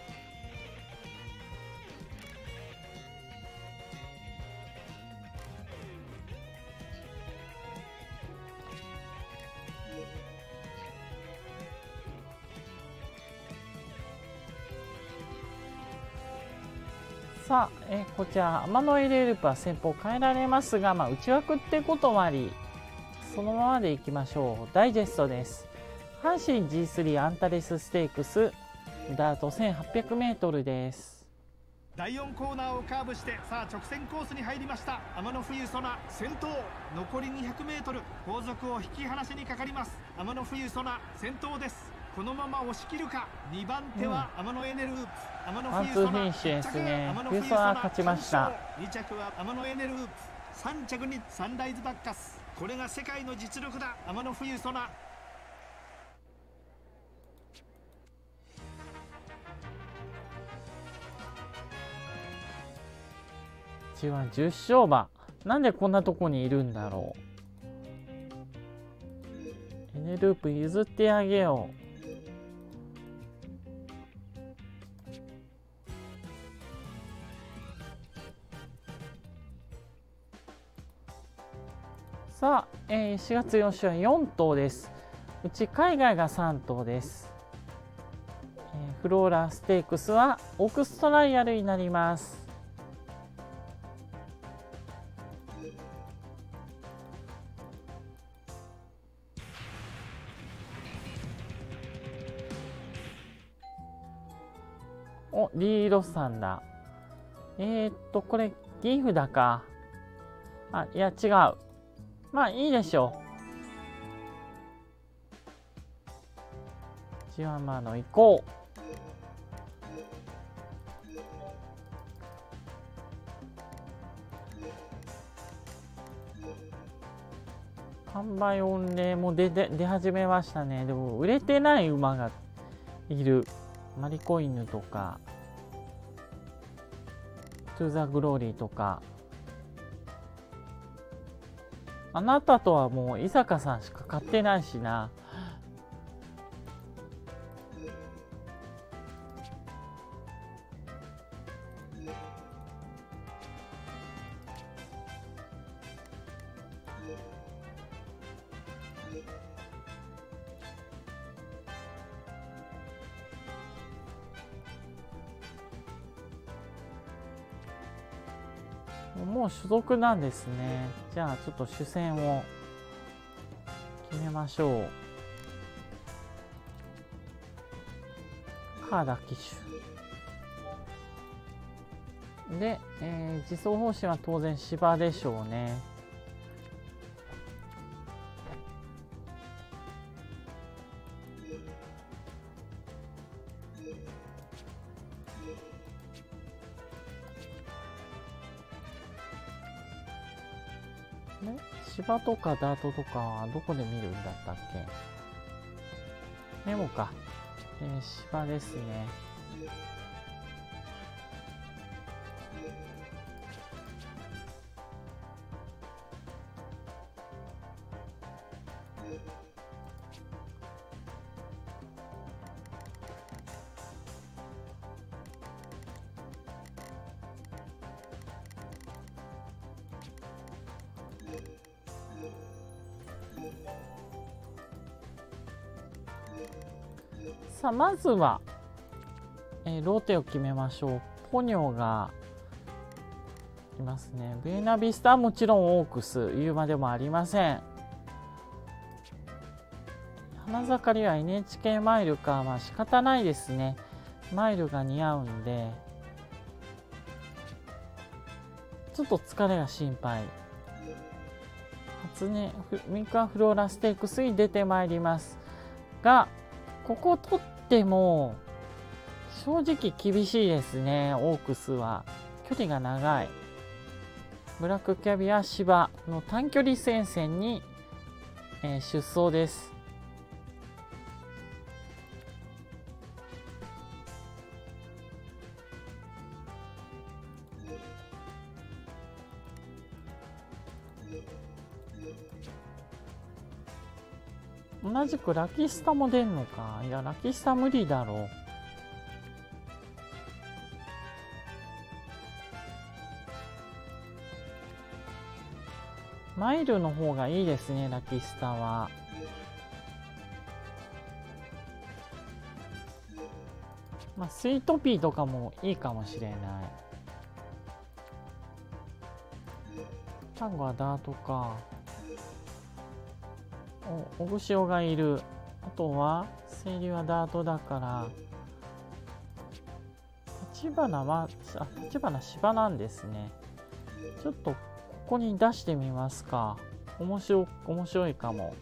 さあ、こちら天野エネループは先方変えられますが、内枠ってこともありそのままでいきましょう。ダイジェストです。阪神 G3 アンタレスステークスダート 1800m です。 第4コーナーをカーブして、さあ直線コースに入りました。天野冬ソナ先頭、残り 200m 後続を引き離しにかかります。天野冬ソナ先頭です。このまま押し切るか。2番手は天野エネループ、天野冬ソナワンツーフィニッシュですね。冬ソナ勝ちました。 2着は天野エネループ、3着にサンライズバッカス。これが世界の実力だ。天野冬ソナ。 G1 10勝馬、なんでこんなとこにいるんだろう。エネループ譲ってあげよう。 さあ、4月4週は4頭です。うち海外が3頭です。フローラステークスはオークストラリアルになります。お、リードさんだ。これギフだか。あ、いや違う。まあいいでしょう。ジワマの行こう。販売御礼も出始めましたね。でも売れてない馬がいる。マリコ犬とかトゥーザグローリーとか。あなたとはもう伊坂さんしか買ってないしな。もう所属なんですね。じゃあちょっと主戦を決めましょう。川田騎手で、自走方針は当然芝でしょうね。芝とかダートとかはどこで見るんだったっけ。メモか。芝ですね。さあまずは、ローテを決めましょう。ポニョがいますね。ブエナビスタはもちろんオークス、言うまでもありません。花盛りは NHK マイルか。まあ仕方ないですね。マイルが似合うんでちょっと疲れが心配。初音ミカフローラステークスに出てまいりますが、ここを取っても正直厳しいですね。オークスは距離が長い。ブラックキャビア芝の短距離戦線に、出走です。同じくラキスタも出んのか。いやラキスタ無理だろう。マイルの方がいいですね、ラキスタは。まあスイートピーとかもいいかもしれない。タンゴはダートか。オグシオがいる。あとは清流はダートだから立花は立花芝なんですね。ちょっとここに出してみますか。面白いかも。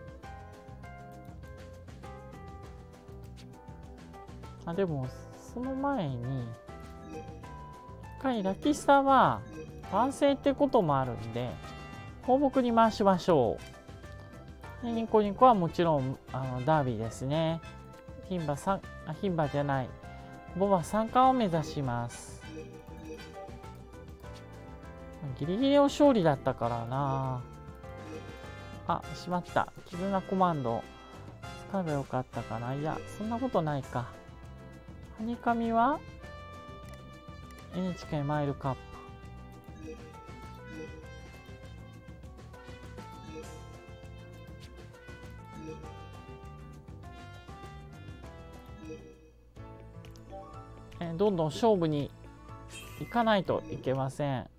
あでもその前に一回ラキスタは完成ってこともあるんで放牧に回しましょう。ニコニコはもちろんダービーですね。牝馬じゃないボバ3冠を目指します。ギリギリの勝利だったからな。あしまった。絆コマンド使えばよかったかな。いやそんなことないか。ハニカミは NHK マイルカップ。 どんどん勝負に行かないといけません。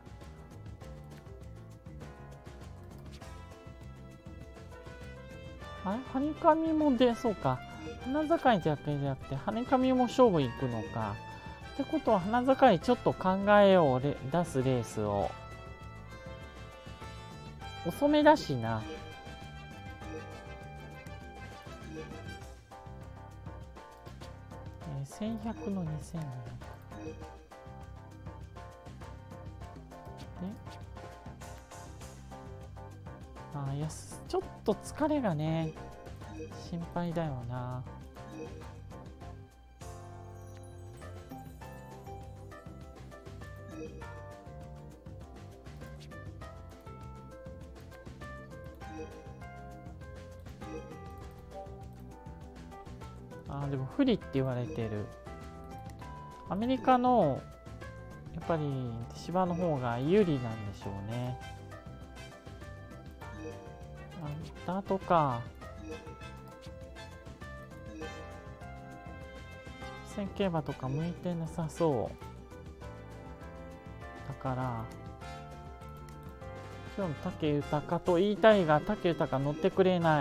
あれ、はにかみも出そうか。花盛りだけじゃなくて、はにかみも勝負行くのか。ってことは、花盛りちょっと考えよう、出すレースを。遅めだしな。1100の2000で。ちょっと疲れがね、心配だよな。でも不利って言われてる。アメリカのやっぱり芝の方が有利なんでしょうね。ダートか。直線競馬とか向いてなさそう。だから今日の武豊と言いたいが、武豊乗ってくれない。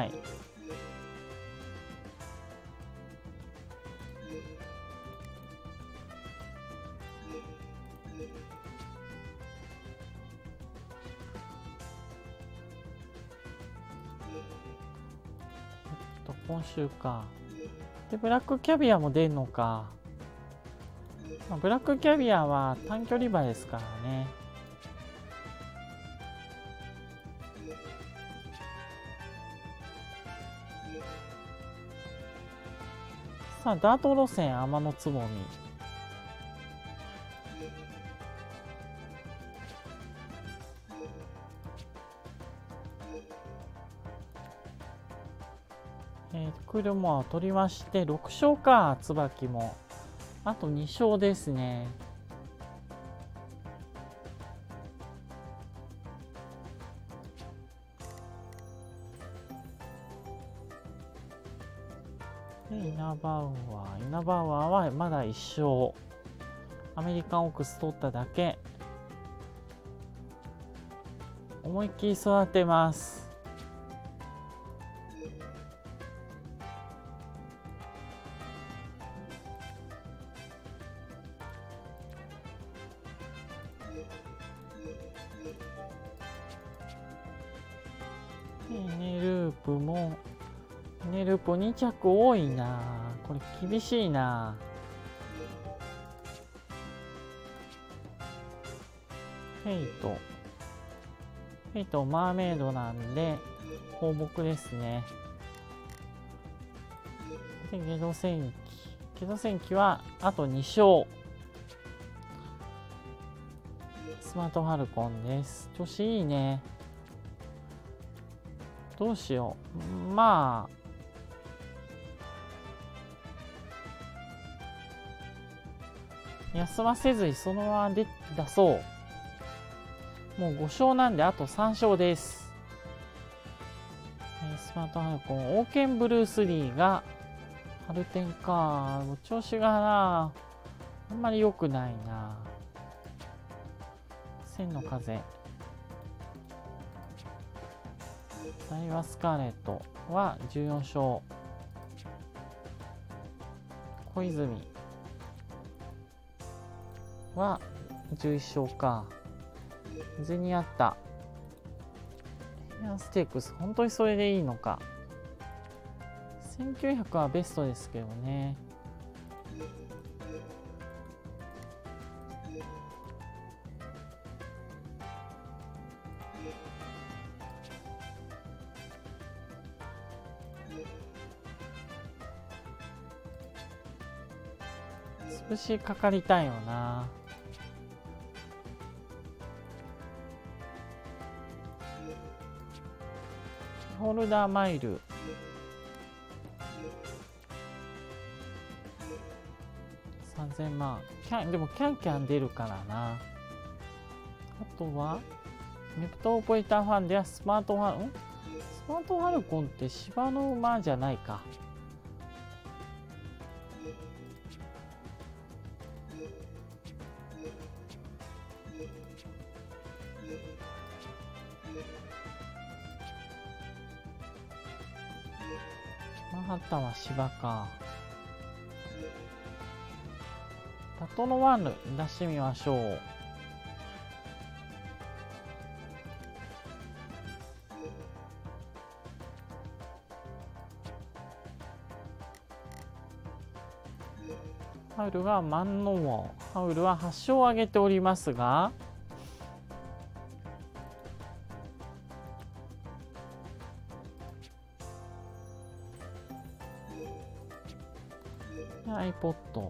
今週か。で、ブラックキャビアも出んのか。ブラックキャビアは短距離馬ですからね。さあ、ダート路線天のつぼみ。車を取りまして、6勝か、椿も。あと2勝ですね。でイナバウアーはまだ1勝。アメリカンオークス取っただけ。思いっきり育てます。ネループ2着多いな。これ厳しいな。フェイトマーメイドなんで放牧ですね。でゲド戦記はあと2勝。スマートファルコンです。調子いいね。どうしよう。まあ休ませずにそのまま出そう。もう5勝なんであと3勝です。スマートファルコン、オーケンブルースリーが春天か。調子がな、あんまり良くないな。千の風。ダイワスカーレットは14勝。小泉は11勝か。ゼニアッタヘアステークス、本当にそれでいいのか。1900はベストですけどね。潰しかかりたいよな。ホルダーマイル3000万。でもキャンキャン出るからな。あとはメプトポリタンファンではスマートファルコンって芝の馬じゃないか。 マンハッタンは芝か。タトノワール出してみましょう。ハウルが万能王。ハウルは8勝を挙げておりますが、iPod。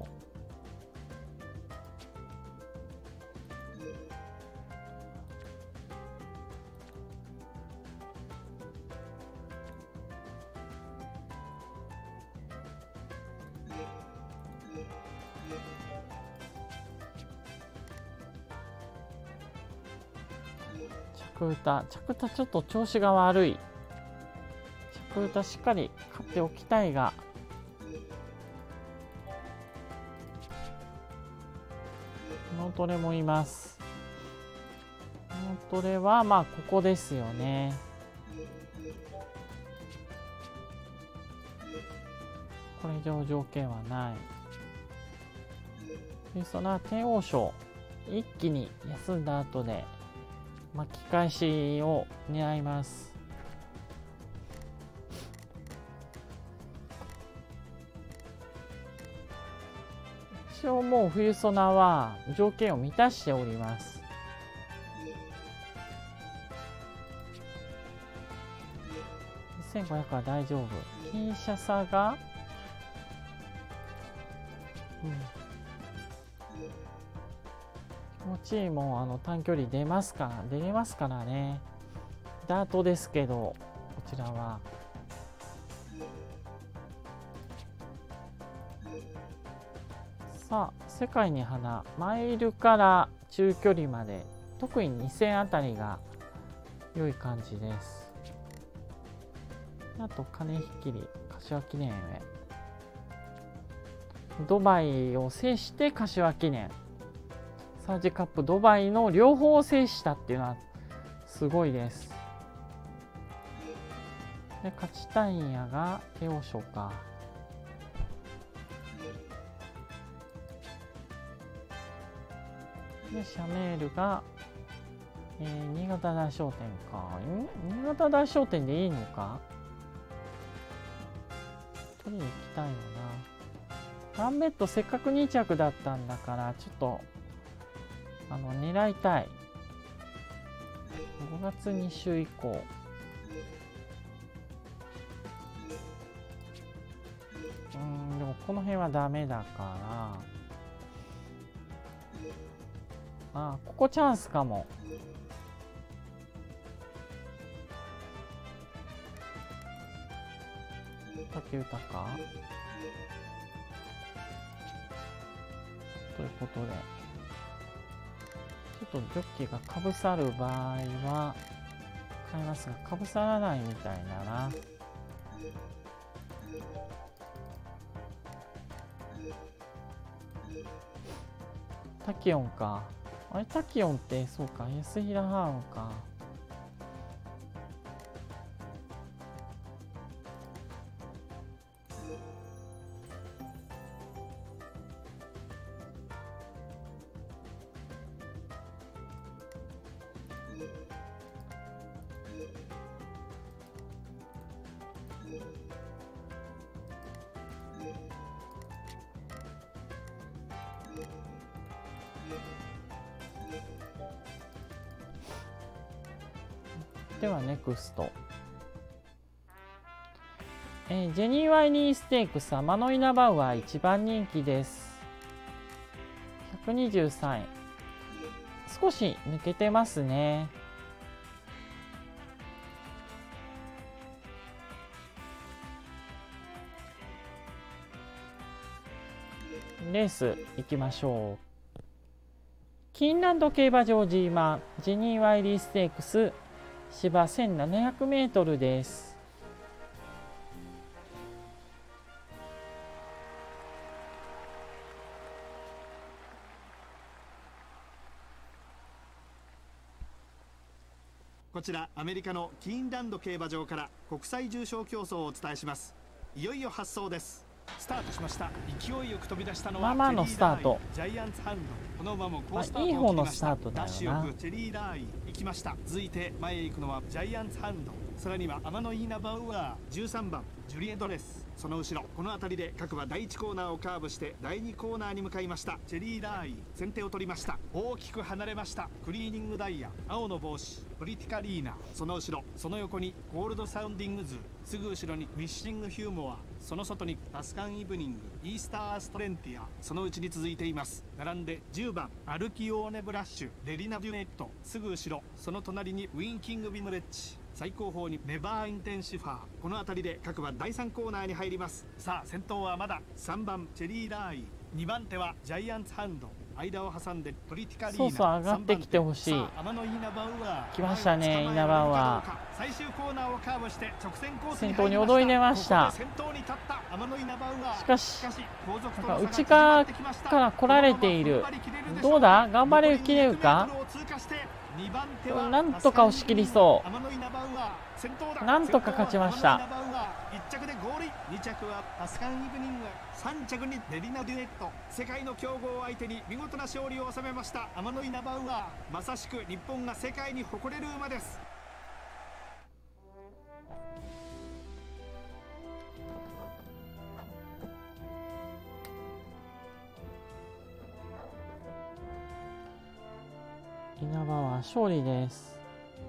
着歌ちょっと調子が悪い。着歌しっかり買っておきたいが、脳トレもいます。脳トレはまあここですよね。これ以上条件はない。その帝王賞一気に休んだ後で巻き返しを狙います。一応もう冬ソナは条件を満たしております。2500は大丈夫。金車差が、気持ちいいも短距離出れますからね。ダートですけど、こちらはさあ世界に花、マイルから中距離まで特に2000あたりが良い感じです。あと金引きり柏記念へ、ドバイを制して柏記念、サージカップドバイの両方を制したっていうのはすごいです。で勝ちたいんやが帝王賞か。でシャメールが、新潟大商店か。新潟大商店でいいのか。取りに行きたいよな。ランベットせっかく2着だったんだからちょっと狙いたい。5月2週以降。でもこの辺はダメだから、ここチャンスかも。竹豊かということで、ちょっとジョッキーがかぶさる場合は買いますが、かぶさらないみたいだな。タキオンか。あれタキオンってそうか、安平ハーンか。ではネクスト、ジェニー・ワイリーステークスはマノイナバウアー一番人気です。123円、少し抜けてますね。レース行きましょう。キーンランド競馬場 G マンジェニー・ワイリーステークス芝 1700m です。 こちらアメリカのキーンランド競馬場から国際重賞競争をお伝えします。いよいよ発走です。スタートしました。勢いよく飛び出したのはママのスタート。 ジャイアンツハンド。この馬も好スタートを切りました。 いい方のスタートだよな。 ダッシュよくチェリーラーイ行きました。続いて前へ行くのはジャイアンツハンド。さらにはアマノイーナバウアー、13番ジュリエドレス。その後ろこの辺りで各馬第1コーナーをカーブして第2コーナーに向かいました。チェリーラーイ先手を取りました。大きく離れました。クリーニングダイヤ、青の帽子プリティカリーナ。その後ろその横にゴールドサウンディングズ、すぐ後ろにウィッシングヒューモア、その外にタスカンイブニング、イースターアストレンティア、そのうちに続いています。並んで10番アルキオーネブラッシュ、レリナ・デュネット、すぐ後ろその隣にウィンキング・ビムレッジ、最後方にネバーインテンシファー。この辺りで各馬第3コーナーに入ります。さあ先頭はまだ3番チェリーラーイ、2番手はジャイアンツハンド、間を挟んでプリティカリーナ。 そうそう上がってきてほしい。来ましたねイナバウアー。 最終コーナーをカーブして直線コースに先頭に躍り出ました。しかしなんか内側から来られている。どうだ頑張れきれるか。なんとか押し切りそう。なんとか勝ちました。 1着でゴールイン、2着はタスカンイブニング、3着にレリナ・デュエット。世界の強豪を相手に見事な勝利を収めましたアマノイナバウアー。まさしく日本が世界に誇れる馬です。 イナバは勝利です。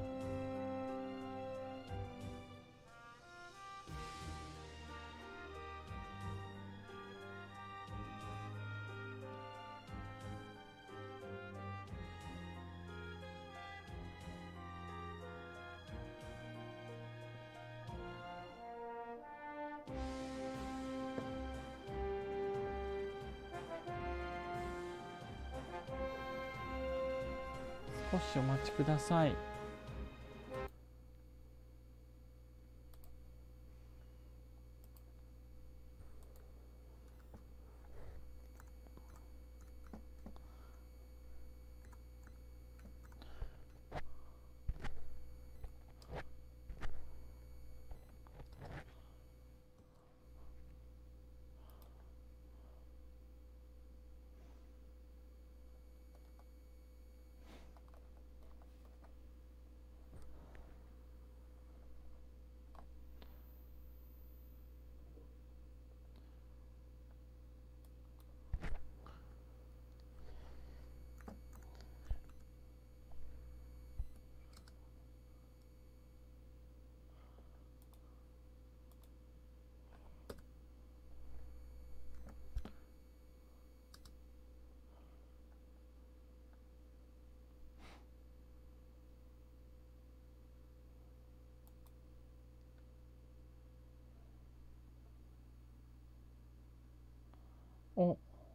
少しお待ちください。お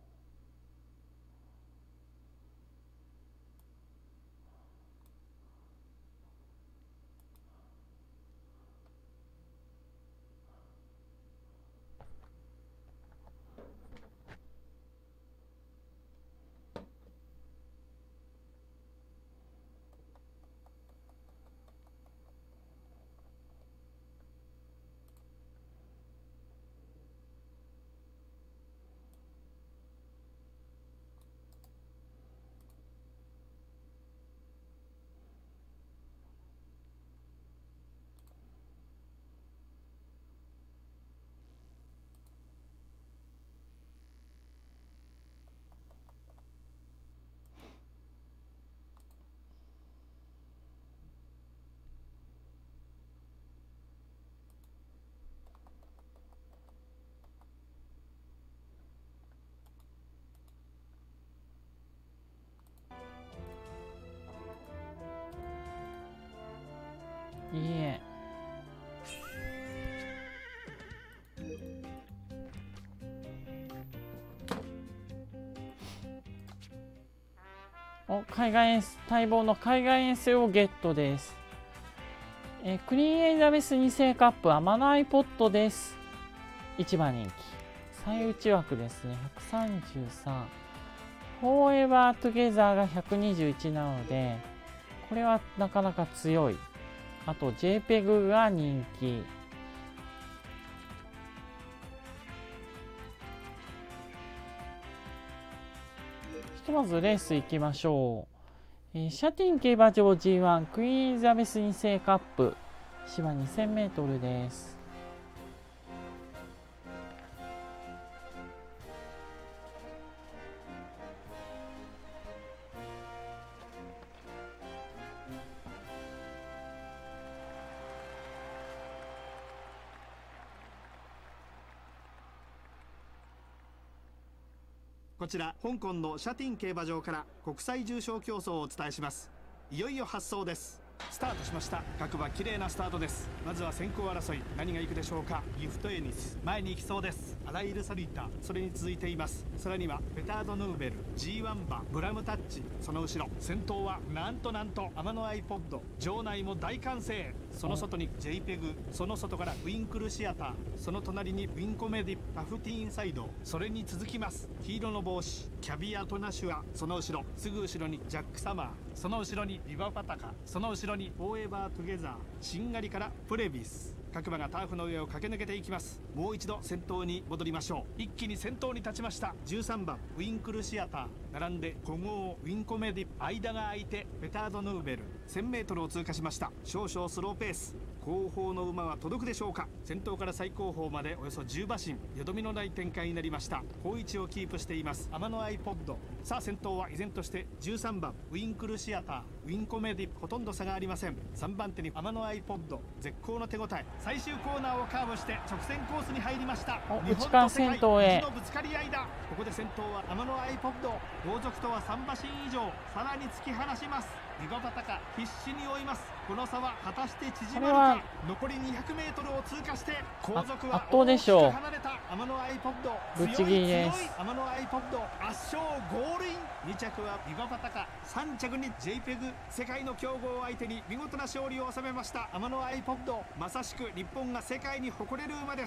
いいえ。お、海外遠征、待望の海外遠征をゲットです。クリーンエリザベス2世カップアマノアイポットです。1番人気。最内枠ですね。133。フォーエバートゥゲザーが121なので、これはなかなか強い。 あと JPEG が人気。ひとまずレース行きましょう。シャティン競馬場 G1 クイーンエリザベス2世カップ芝 2000m です。 こちら香港のシャティン競馬場から国際重賞競争をお伝えします。いよいよ発走です。スタートしました。各馬綺麗なスタートです。まずは先行争い、何が行くでしょうか。ギフトエニス前に行きそうです。アライルサリータ、それに続いています。さらにはペタードヌーベル、 G1 馬ブラムタッチ、その後ろ先頭はなんとアマノアイポッド。場内も大歓声。その外に JPEG、 その外からウィンクルシアター、その隣にウィンコメディ、パフティーンサイド、それに続きます黄色の帽子キャビアトナシュア、その後ろすぐ後ろにジャックサマー、その後ろにビバパタカ、その後ろにフォーエバートゥゲザー、しんがりからプレビス。各馬がターフの上を駆け抜けていきます。もう一度先頭に戻りましょう。一気に先頭に立ちました。13番ウィンクルシアター、並んで古豪ウィンコメディ、間が空いてペタードヌーベル。 1000m を通過しました。少々スローペース。後方の馬は届くでしょうか。先頭から最後方までおよそ10馬身、よどみのない展開になりました。好位置をキープしていますアマノアイポッド。さあ先頭は依然として13番ウィンクルシアター、ウィンコメディ、ほとんど差がありません。3番手にアマノアイポッド、絶好の手応え。最終コーナーをカーブして直線コースに入りました。 内側先頭へ。 日本と世界のぶつかり合いだ。ここで先頭はアマノアイポッド、後続とは3馬身以上さらに突き放します。ビバパタカ必死に追います。この差は果たして縮まるか。残り 200m を通過して後続は圧倒でしょう。 離れたアマノアイポッド、 ぶっちぎりです。 アマノアイポッド圧勝ゴールイン。2着はビバパタカ、3着に JPEG。 世界の強豪を相手に見事な勝利を収めましたアマノアイポッド。まさしく日本が世界に誇れる馬です。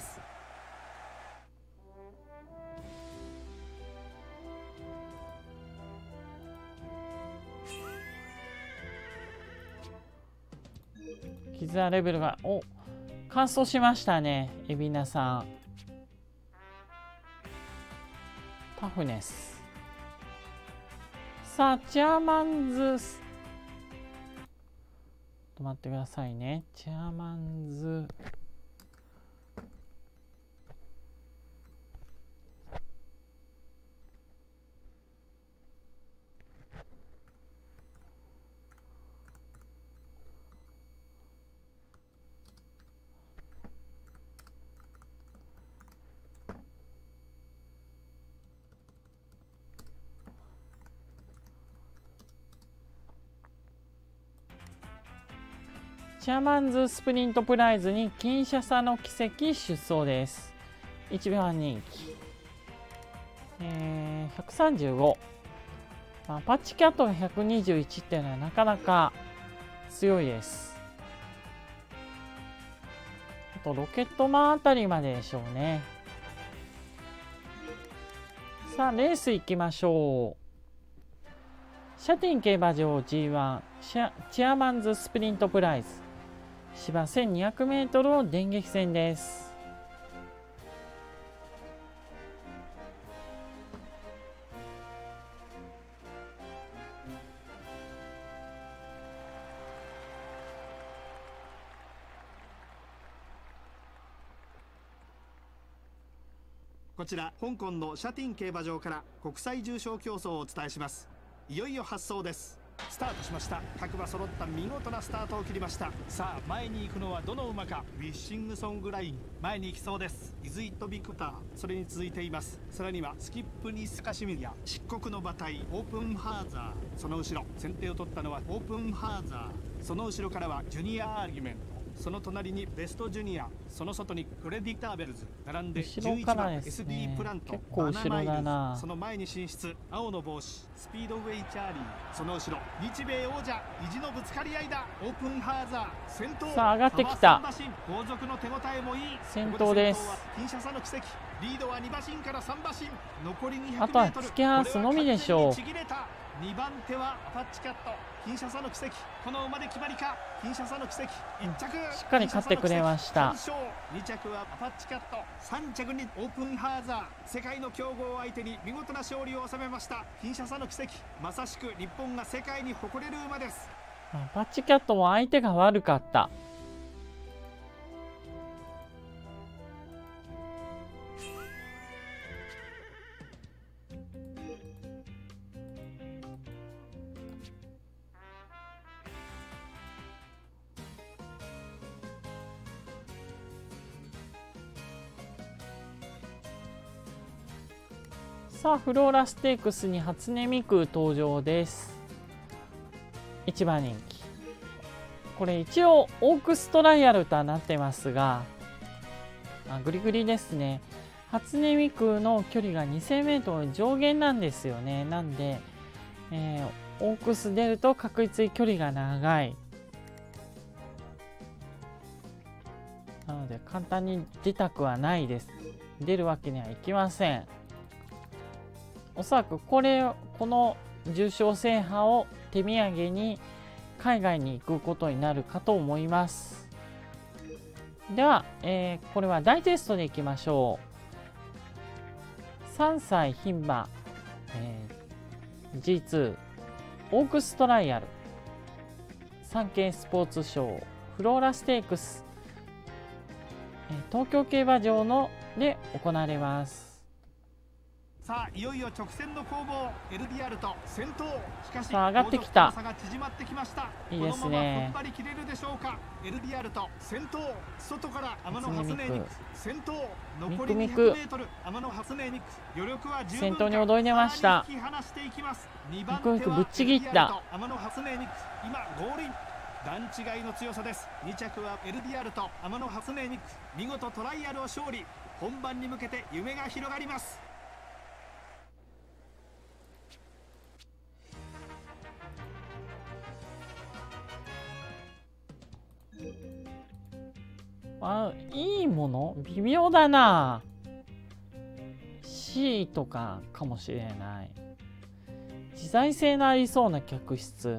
絆レベルが完走しましたね。海老名さんタフネス。さあチェアマンズ、ちょっと待ってくださいね。チェアマンズチェアマンズスプリントプライズにキンシャサの奇跡出走です。1番人気、135、パッチキャットが121っていうのはなかなか強いです。あとロケットマンあたりまででしょうね。さあレース行きましょう。シャティン競馬場 G1 チェアマンズスプリントプライズ芝 1200m を電撃戦です。 こちら香港のシャティン競馬場から国際重賞競争をお伝えします。いよいよ発走です。スタートしました。各馬揃った見事なスタートを切りました。さあ前に行くのはどの馬か。ウィッシングソングライン前に行きそうです。イズイットビクター、それに続いています。さらにはスキップニスカシミリア、漆黒の馬体オープンハーザー、その後ろ先手を取ったのはオープンハーザー、その後ろからはジュニアアーギュメント、その隣にベストジュニア、その外にクレディターベルズ、並んで11番 SD プラント、 結構後ろだな。 その前に進出青の帽子スピードウェイチャーリー、その後ろ日米王者意地のぶつかり合いだ。オープンハーザー先頭、 さあ上がってきた。 後続の手応えもいい。 先頭です。 キンシャサの奇跡、リードは2馬身から3馬身、残り 200m、 あとは突き放すのみでしょう。 2番手はアパッチキャット金シャサの奇跡、この馬で決まりか。金シャサの奇跡、1着しっかり勝ってくれました。 2着はアパッチキャット、3着にオープンハーザー。世界の強豪を相手に見事な勝利を収めました。金シャサの奇跡、まさしく日本が世界に誇れる馬です。 アパッチキャットも相手が悪かった。さあ、フローラステークスに初音ミク登場です。1番人気。これ一応オークストライアルとはなってますが、グリグリですね。初音ミクの距離が 2000m 上限なんですよね。なんで、オークス出ると確実に距離が長い。なので簡単に出たくはないです。出るわけにはいきません。おそらくこの重賞制覇を手土産に海外に行くことになるかと思います。では、これは大テストでいきましょう。3歳牝馬、G2 オークストライアル産経スポーツ賞フローラステークス、東京競馬場で行われます。 さあ、いよいよ直線の攻防。エルディアルト先頭。しかしさあ、上がってきた。 差が縮まってきました。 いいですね。 このまま踏ん張り切れるでしょうか。エルディアルト先頭。外から天野初音ニク先頭。残り 200m 天野初音ニク余力は十分。 先頭に躍り出ました。 引き離していきます。2 番手はぶっちぎった。 天野初音ニク今ゴールイン。段違いの強さです。2着はエルディアルト天野初音ニク見事トライアルを勝利。本番に向けて夢が広がります。 いいもの微妙だな。 C とかかもしれない。自在性のありそうな客室。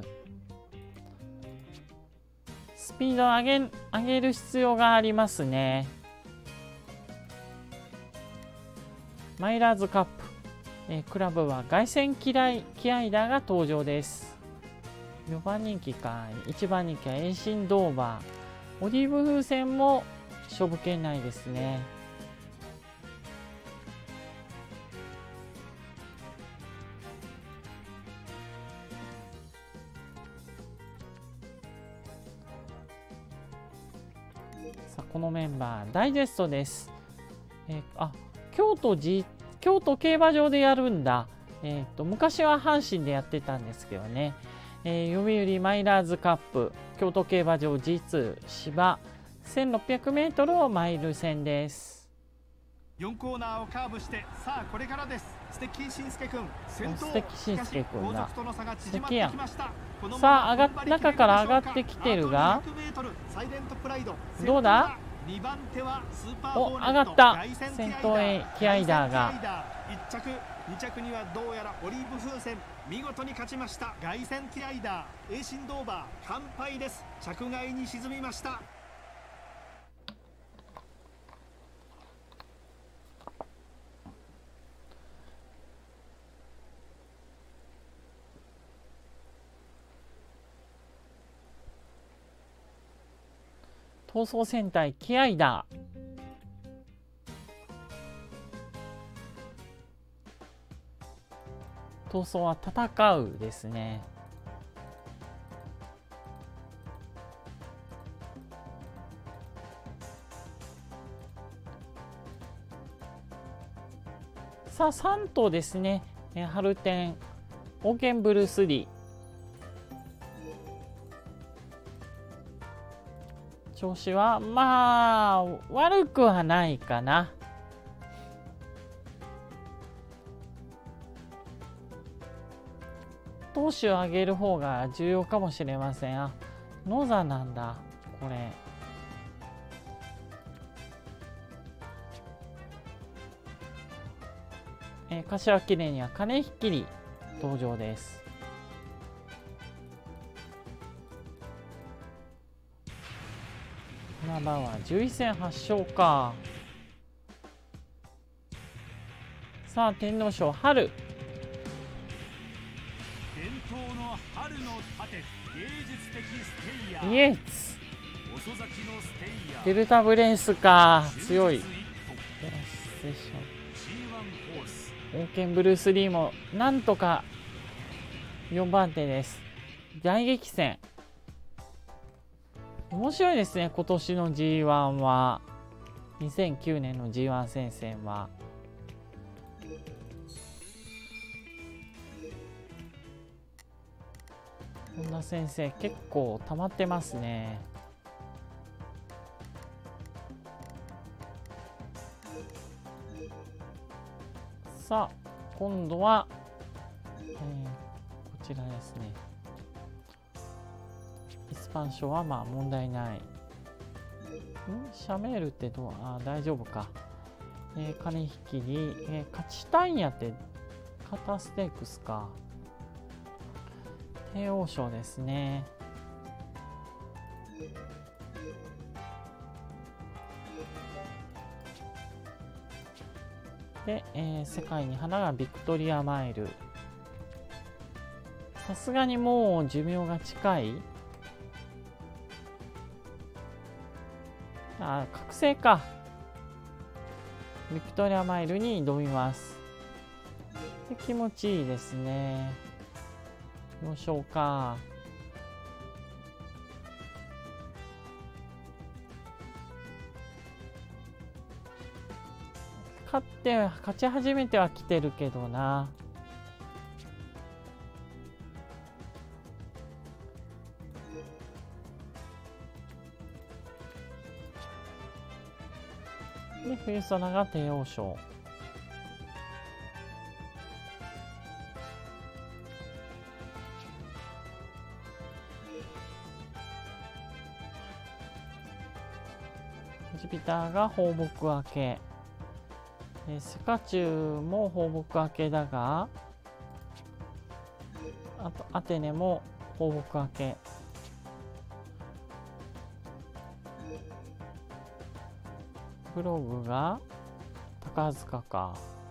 スピードを上げる必要がありますね。マイラーズカップ、クラブは凱旋キアイダーが登場です。4番人気か。1番人気はエイシンドーバー。オリーブ風船も勝負圏内ですね。さあ、このメンバーダイジェストです。京都競馬場でやるんだ。昔は阪神でやってたんですけどね。読売マイラーズカップ京都競馬場 G2 芝 1600m をマイル戦です。 4コーナーをカーブして、さあこれからです。ステッキー新介君先頭。 ステッキー新介君だ。 素敵やん。 さあ中から上がってきてるが、どうだ。お、上がった。先頭へキアイダーが。 1着2着にはどうやらオリーブ風船。見事に勝ちました。凱旋キアイダーエイシンドーバー完敗です。着外に沈みました。 闘争戦隊キアイダー。闘争は戦うですね。さあ3頭ですね。春天オーケンブルースリー。調子はまあ悪くはないかな。投手を上げる方が重要かもしれません。ノザなんだこれ。柏記念には金ひっきり登場です。 7番は11戦8勝か。さあ天皇賞春。 伝統の春の盾、芸術的ステイヤー。 イエツ遅咲きのステイヤー。 デルタブレースか、強い。オーケンブルース・リーもなんとか4番手です。大激戦。面白いですね、今年の G1 は。2009年の G1 戦線は。本田先生、結構溜まってますね。さあ、今度は、こちらですね。イスパン賞はまあ問題ない。シャメールってどう？大丈夫か。金引きに、勝ちたいんやって、肩ステークスか。帝王賞ですね。で、世界に花がビクトリアマイル。さすがにもう寿命が近い。覚醒か。ビクトリアマイルに挑みます。で気持ちいいですね。4勝か。勝ち始めては来てるけどな。で冬ソナが帝王賞。ジュピターが放牧明け。セカチュウも放牧明けだが、あとアテネも放牧明け。ブログが高塚か。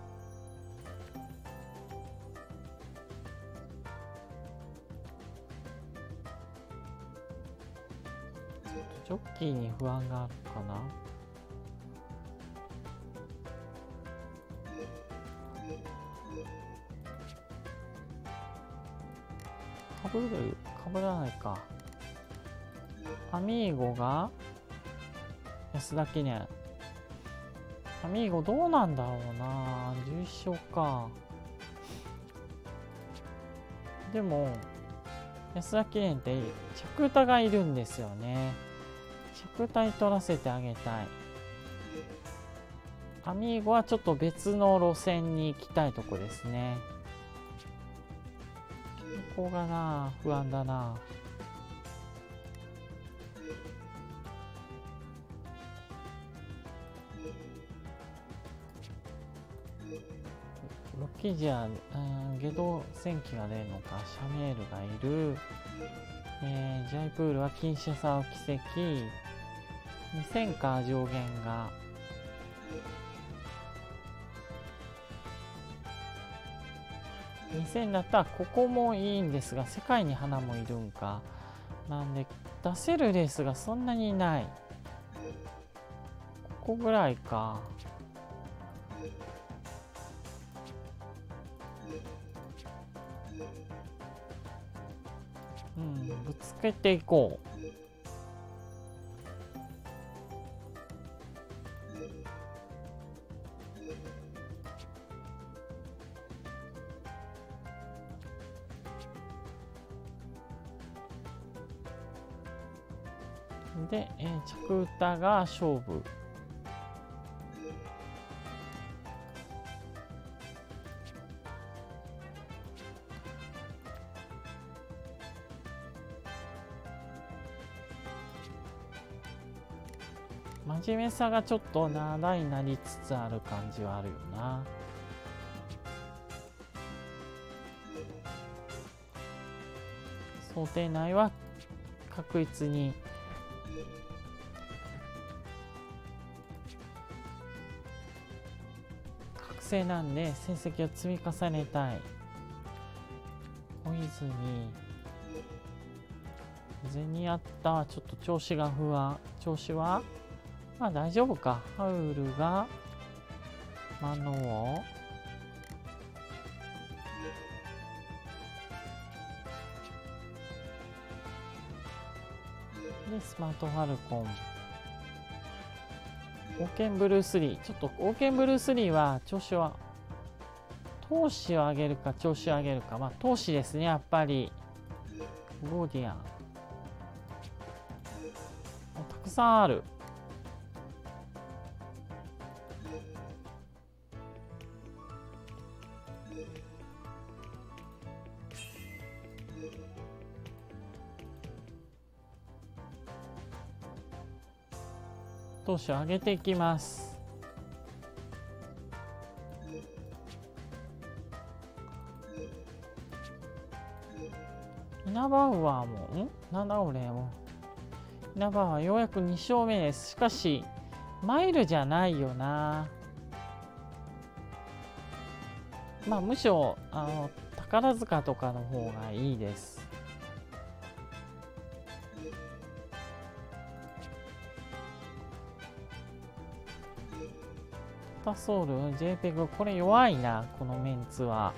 ジョッキーに不安があるかな。かぶらないか。アミーゴが安田記念。アミーゴどうなんだろうな。11勝か。でも安田記念って着歌がいるんですよね。着歌に取らせてあげたい。アミーゴはちょっと別の路線に行きたいとこですね。ここがな、不安だな。ロッキージャー、ゲド戦記が出るのか。シャメールがいる。ジャイプールはキンシャサの奇跡。2000か上限が。2000だったらここもいいんですが、世界に花もいるんか。なんで出せるレースがそんなにない。ここぐらいか。ぶつけていこう。で、着歌が勝負。真面目さがちょっと長いなりつつある感じはあるよな。想定内は確実に生なんで成績を積み重ねたい。小泉銭あった。ちょっと調子が不安。調子はまあ大丈夫か。ハウルがマノをでスマートファルコン。オーケンブルー3。ちょっとオーケンブルー3は調子は投資を上げるか調子を上げるか。まあ投資ですね、やっぱり。ゴーディアンたくさんある。投資を上げていきます。イナバウアーもなんだ俺もイナバウアーようやく2勝目です。しかしマイルじゃないよな。まあむしろ宝塚とかの方がいいです。タソウル JPEG これ弱いな、このメンツは。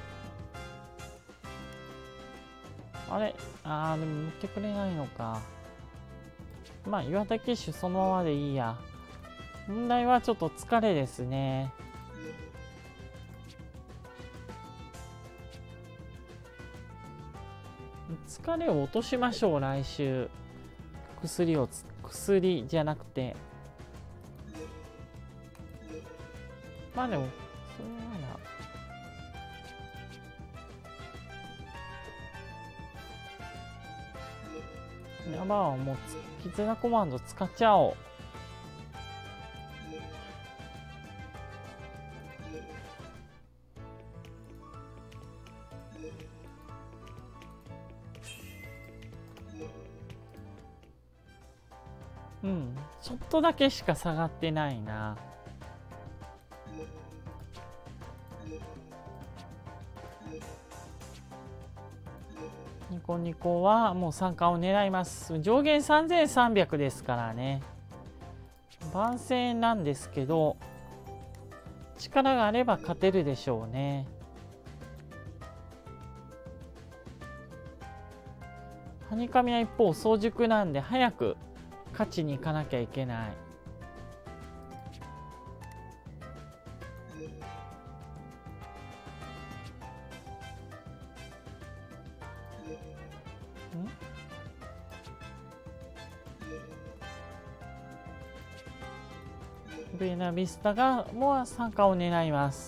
あれでも売ってくれないのか。まあ岩手機種そのままでいいや。問題はちょっと疲れですね。疲れを落としましょう、来週。薬じゃなくて。まあでも、それなら。ヤバはもう、絆コマンド使っちゃおう。ちょっとだけしか下がってないな。ニコニコはもう参加を狙います。上限3300ですからね。番宣なんですけど、力があれば勝てるでしょうね。ハニカミは一方早熟なんで早く勝ちに行かなきゃいけない。ベナビスタがもう参加を狙います。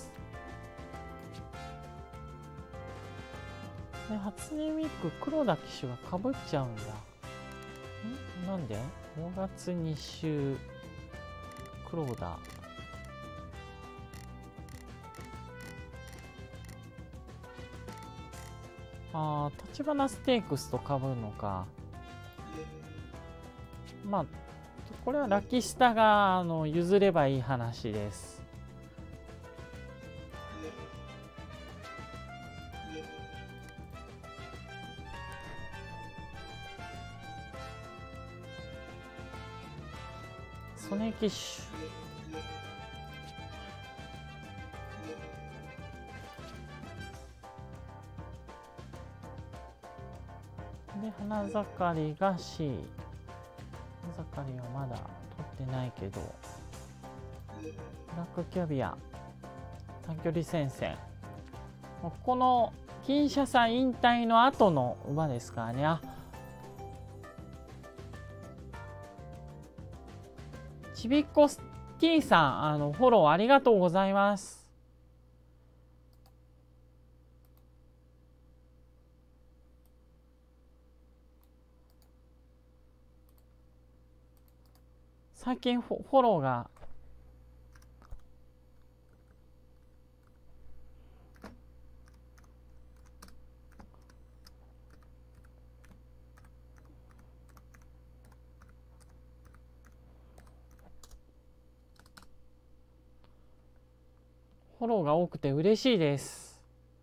で初音ミク黒田騎手がかぶっちゃうんだ。なんで ?5 月2週黒田。立花ステークスとかぶるのか。まあこれはラキスタが譲ればいい話です。ソネ騎手で花盛りが C。花盛りはまだ取ってないけど、ブラックキャビア短距離戦線、この金車さん引退の後の馬ですからね。ちびっこTさんフォローありがとうございます。最近フォローがフォローが多くて嬉しいです。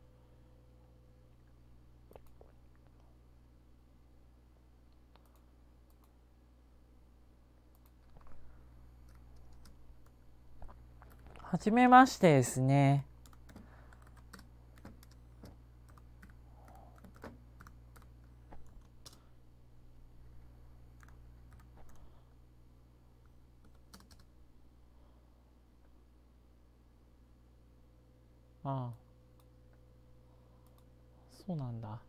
はじめましてですね。ああ、そうなんだ。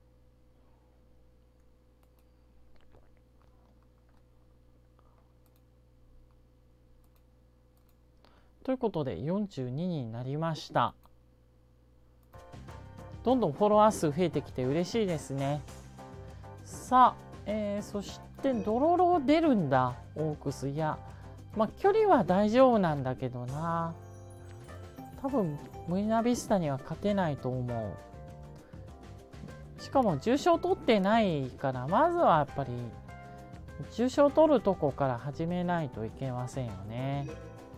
ということで42になりました。どんどんフォロワー数増えてきて嬉しいですね。さあ、そしてドロロ出るんだ、オークス。いや、まあ距離は大丈夫なんだけどな。多分ムイナビスタには勝てないと思う。しかも重賞取ってないから、まずはやっぱり重賞取るとこから始めないといけませんよね。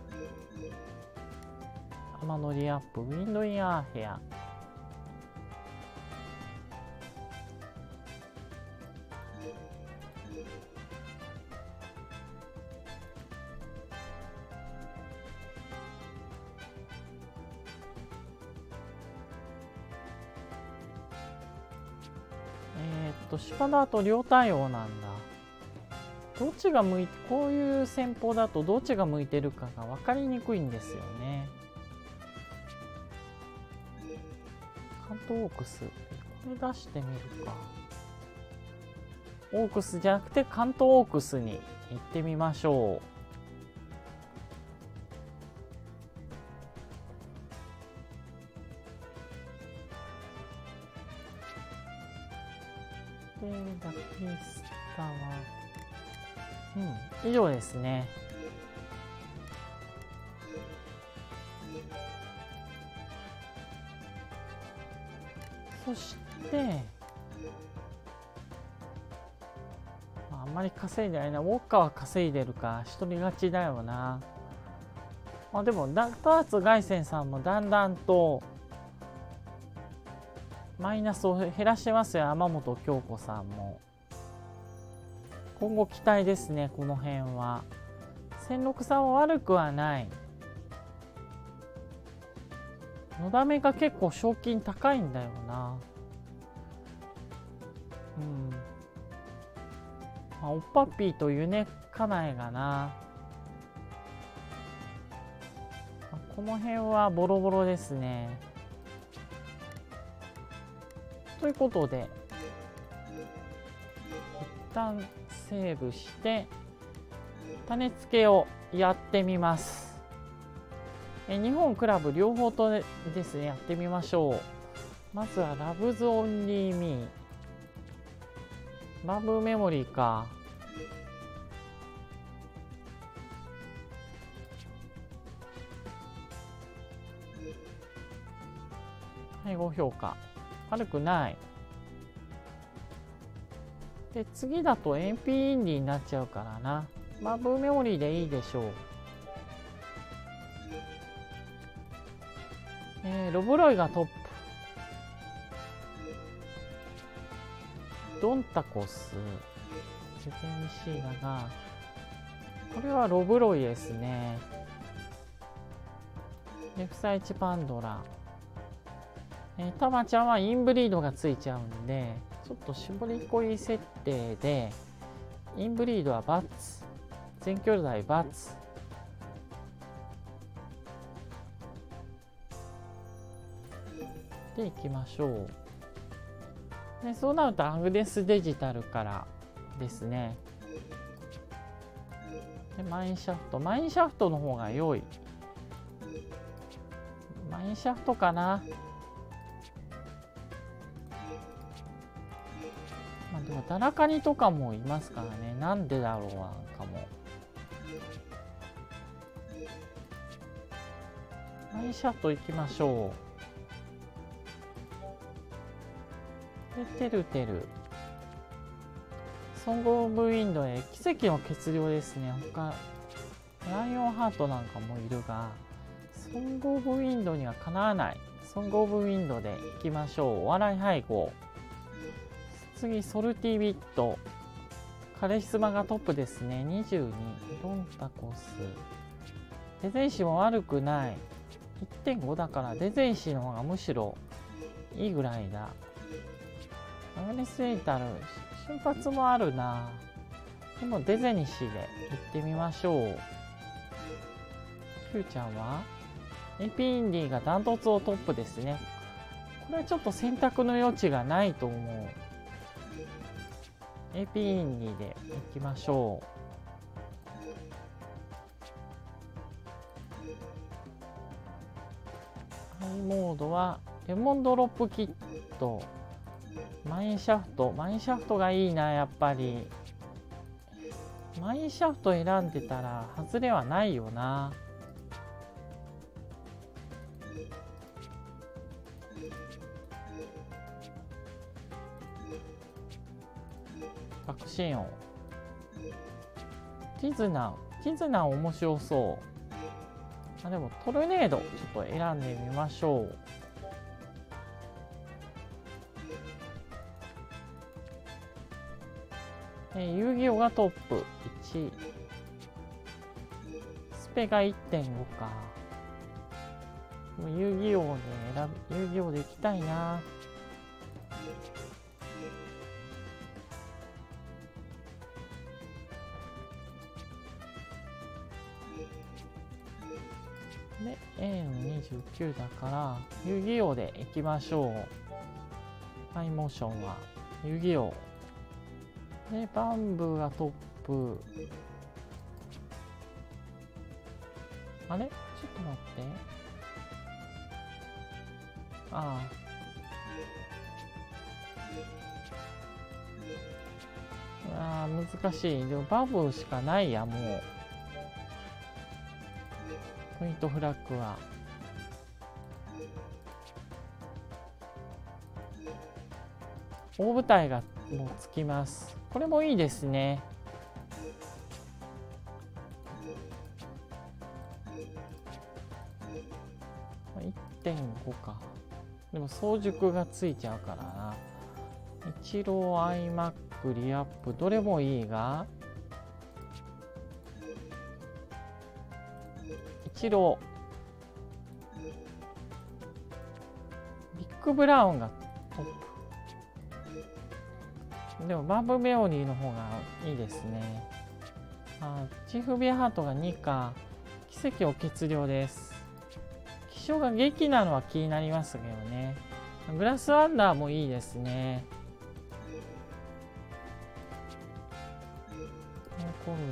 天乗りアップ、ウィンドインアーヘア。芝だと両対応なんだ。どっちが向いて、こういう戦法だとどっちが向いてるかが分かりにくいんですよね。関東オークス、これ出してみるか。オークスじゃなくて関東オークスに行ってみましょう。で、ラピスタは、以上ですね。そして、あんまり稼いでないな。ウォッカは稼いでるか。一人勝ちだよな。でも、ダーツ凱旋さんもだんだんと、マイナスを減らしてますよ、天本京子さんも。今後期待ですね、この辺は。千六さんは悪くはない。のだめが結構賞金高いんだよな。おっぱっぴーとゆねかなえがな。この辺はボロボロですね。ということで一旦セーブして種付けをやってみます。日本クラブ両方とですねやってみましょう。まずはラブズオンリーミー、バブメモリーか。はい、5評価悪くない。で次だと MP インディーになっちゃうからな。バブメモリーでいいでしょう。ロブロイがトップ。ドンタコス ZMC だが、これはロブロイですね。レフサイチパンドラ、タマちゃんはインブリードがついちゃうんで、ちょっと絞り込み設定でインブリードは×、全兄弟×。でいきましょう。でそうなるとアグネスデジタルからですね。でマインシャフト、マインシャフトの方が良い。マインシャフトかな。でもダラカニとかもいますからね。なんでだろうな、かも。マインシャフトいきましょう。で、てるてる。ソング・オブ・ウィンドへ奇跡の血量ですね。他、ライオンハートなんかもいるが、 ソング・オブ・ウィンドにはかなわない。ソング・オブ・ウィンドでいきましょう。お笑い配合。次、ソルティ・ビット。カレシスマがトップですね。22。ドンタコス。デゼイシも悪くない。1.5 だからデゼイシの方がむしろいいぐらいだ。アグネス・エイタル。瞬発もあるな。でもデゼニシで行ってみましょう。Q ちゃんはエピインディがダントツをトップですね。これはちょっと選択の余地がないと思う。エピインディで行きましょう。ハイモードはレモンドロップキット。マインシャフト。マインシャフトがいいな、やっぱり。マインシャフト選んでたら外れはないよな。爆心音。ティズナン面白そう。あ、でもトルネードちょっと選んでみましょう。遊戯王がトップ1位。スペが 1.5 か。遊戯王で遊戯王で行きたいな。で A の29だから遊戯王で行きましょう。ハイモーションは遊戯王で、バンブーがトップ。あれちょっと待って。ああ。難しい。でもバブーしかないや、もう。ポイントフラッグは。大舞台がもうつきます。これもいいですね。1.5 か。でも早熟がついちゃうからな。一郎、アイマック、リアップ、どれもいいが、一郎、ビッグブラウンがトップ。でもバンブメオリーの方がいいですね。チーフビアハートが2か。奇跡を決量です。気象が激なのは気になりますけどね。グラスワンダーもいいですね。コル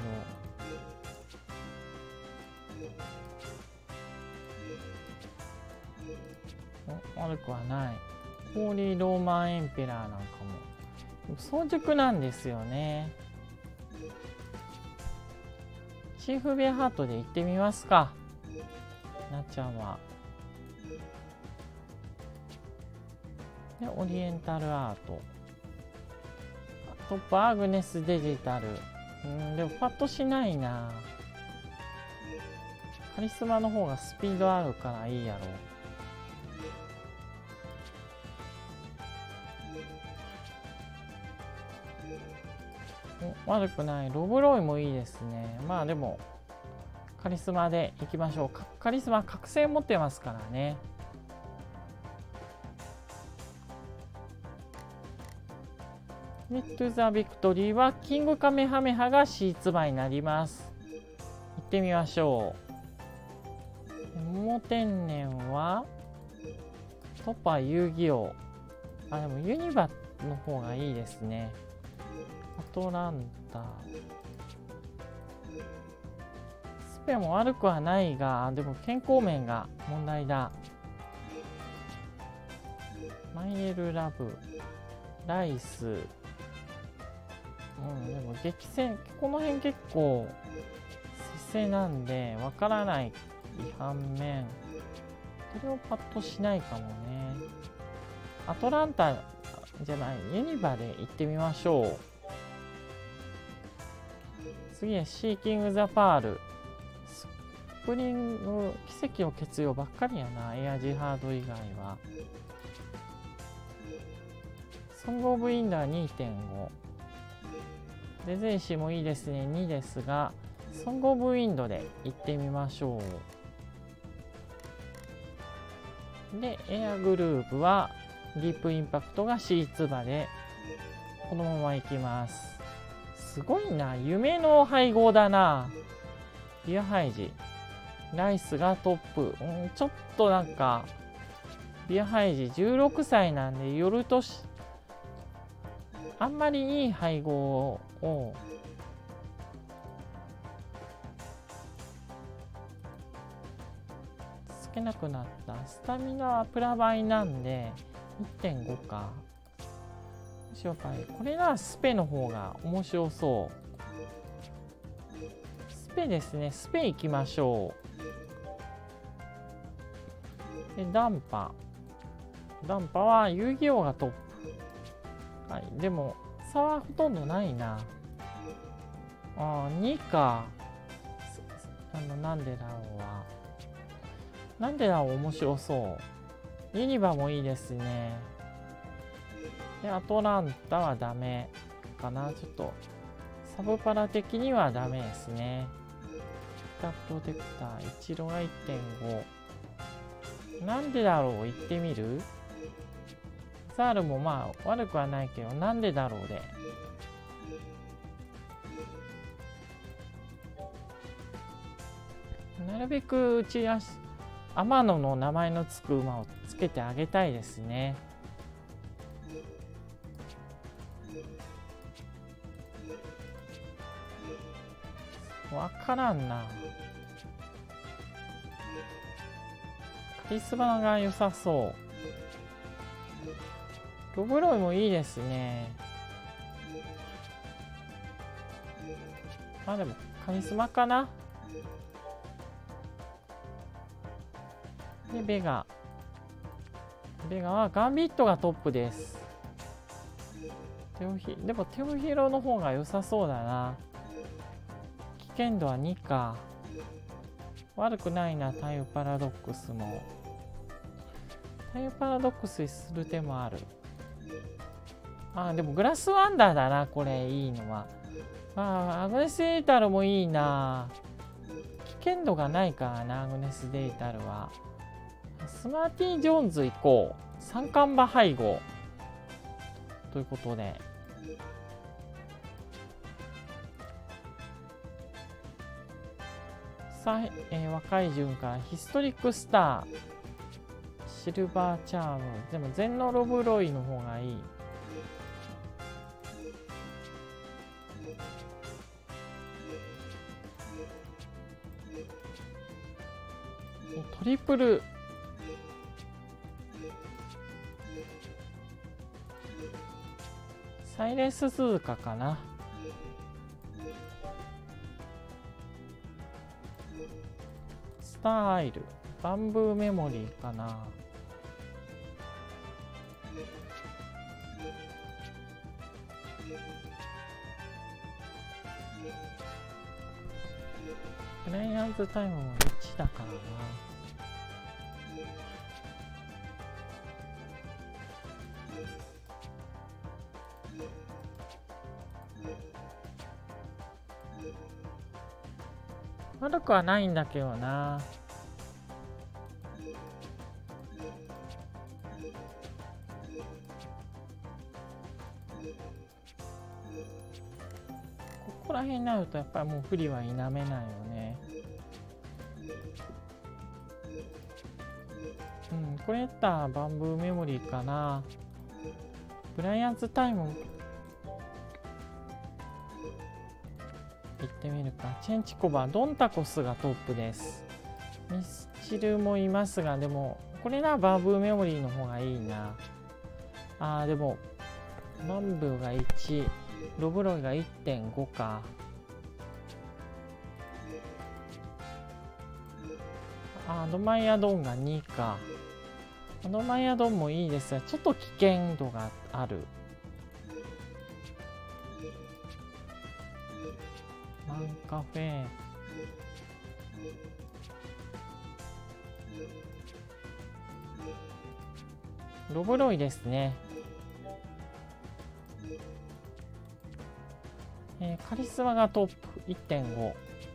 ロ悪くはない。ホーリーローマンエンペラーなんかも早熟なんですよね。チーフビアハートで行ってみますか。なっちゃんは。で、オリエンタルアート。トップアグネスデジタル。でもパッとしないな。カリスマの方がスピードあるからいいやろう。悪くない。ロブロイもいいですね。まあでもカリスマでいきましょう。カリスマ覚醒持ってますからね。ネット・ザ・ビクトリーはキングカメハメハがシーツバになります。行ってみましょう。桃天然はトッパー遊戯王。あ、でもユニバの方がいいですね。アトランタ。スペも悪くはないが、でも健康面が問題だ。マイエルラブ、ライス。でも激戦、この辺結構接戦なんでわからない反面、それをパッとしないかもね。アトランタじゃない、ユニバで行ってみましょう。次はシーキング・ザ・パール。 プニング、奇跡を欠用ばっかりやな、エアジハード以外は。ソングオブインダー 2.5。デゼイシもいいですね、2ですが、ソングオブウィンドで行ってみましょう。で、エアグループは、ディープインパクトが C ツバで、このまま行きます。すごいな、夢の配合だな。ビアハイジ。ライスがトップ。ちょっとなんか、ビアハイジ16歳なんで、夜年、あんまりいい配合をつけなくなった。スタミナはプラ倍なんで 1.5 か。もしようか。これならスペの方が面白そう。スペですね。スペ行きましょう。で、ダンパ。ダンパは遊戯王がトップ。はい、でも差はほとんどないな。2か。なんでだろうは。なんでだろう面白そう。ユニバもいいですね。で、アトランタはダメかな。ちょっと、サブパラ的にはダメですね。ピタプロテクター、イチロが 1.5。なんでだろう行ってみる？ザールもまあ悪くはないけど、なんでだろうで。なるべく天野の名前のつく馬をつけてあげたいですね。わからんな。カリスマが良さそう。ロブロイもいいですね。でもカリスマかな。で、ベガはガンビットがトップです。でもテオヒロの方が良さそうだな。危険度は2か。悪くないな。タイムパラドックスも。タイムパラドックスにする手もある。でもグラスワンダーだな、これいいのは。アグネス・データルもいいな。危険度がないからな、アグネス・データルは。スマーティー・ジョーンズ行こう。三冠馬配合。ということで。さあ、若い順からヒストリックスター。シルバーチャーム。でも全能ロブロイの方がいい。トリプルサイレンス鈴鹿かな。スターアイルバンブーメモリーかな。ブライアンズタイムも1だからな。悪くはないんだけどな。ここら辺になるとやっぱりもう不利は否めないよね。これやったらバンブーメモリーかな。ブライアンズタイム行ってみるか。チェンチコバ、ドンタコスがトップです。ミスチルもいますが、でもこれならバンブーメモリーの方がいいな。でもバンブーが1、ロブロイが 1.5 か。アドマイアドンが2か。アドマイアドンもいいですが、ちょっと危険度がある。マンカフェ。 ロブロイですね。カリスマがトップ 1.5。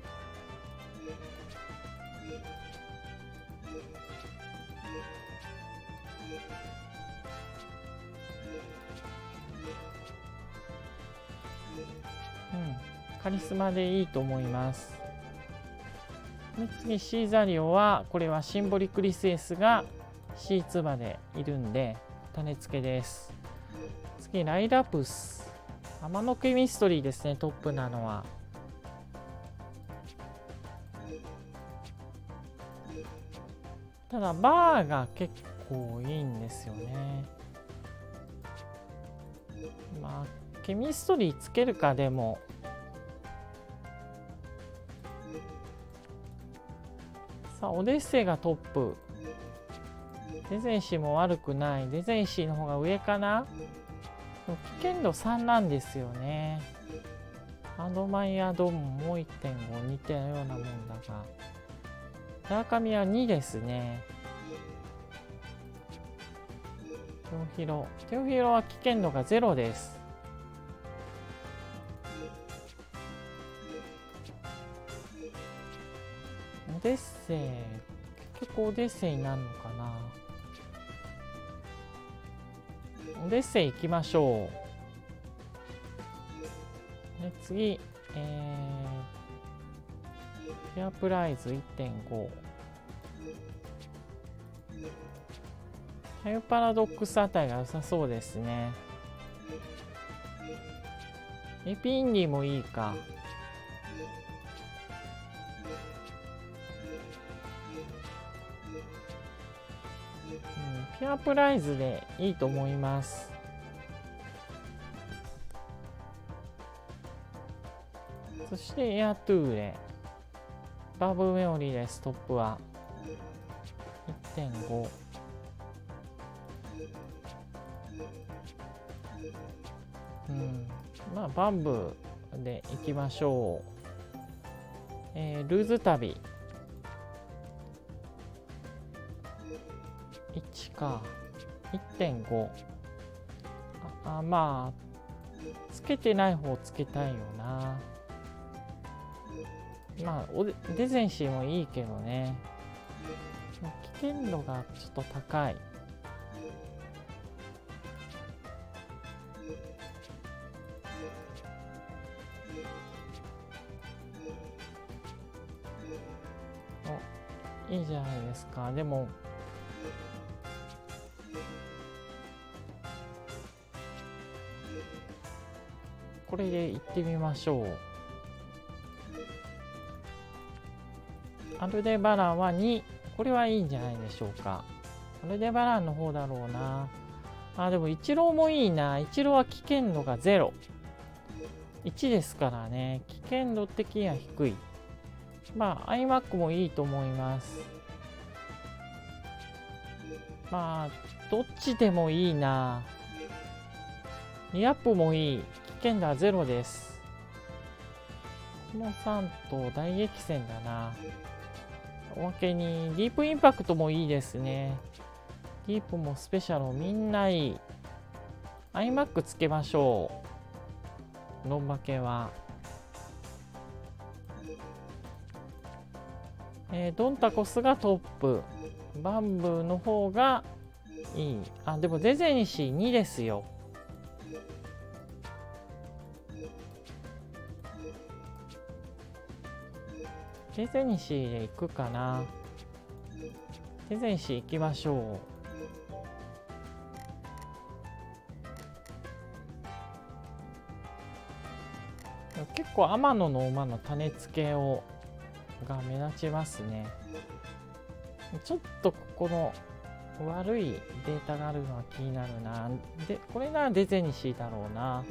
カリスマでいいと思います。で次シーザリオは、これはシンボリクリスエスが C2 までいるんで種付けです。次ライラプス、天のケミストリーですね、トップなのは。ただバーが結構いいんですよね。まあケミストリーつけるか。でもさあオデッセイがトップ。デゼンシーも悪くない。デゼンシーの方が上かな。でも危険度3なんですよね。アドマイヤドンも 1.5 似たようなもんだが、ダーカミは2ですね。テオフィロは危険度が0です。オデッセイ、結局オデッセイになるのかな。オデッセイ行きましょう。で次、フェアプライズ 1.5。タイムパラドックスあたりが良さそうですね。エピインディもいいか。ピュアプライズでいいと思います。そしてエアトゥーレ、バブメモリーです。トップは 1.5。まあバンブーでいきましょう。ルーズ旅1か 1.5。まあつけてない方つけたいよな。まあデゼンシーもいいけどね。危険度がちょっと高い。いいじゃないですか。でもこれで行ってみましょう。アルデバランは2。これはいいんじゃないでしょうか。アルデバランの方だろうな。でもイチローもいいな。イチローは危険度が0。1ですからね。危険度的には低い。まあ iMac もいいと思います。まあどっちでもいいな。リアップもいい。危険度は0です。この3と大激戦だな。おまけにディープインパクトもいいですね。ディープもスペシャルもみんないい。iMac つけましょう。ロンバケは。ドンタコスがトップ。バンブーの方がいい。でもデゼニシー2ですよ。デゼニシーで行くかな。デゼニシー行きましょう。結構天野の馬の種付けが目立ちますね。ちょっとここの悪いデータがあるのは気になるな。で、これならデゼニシーだろうな。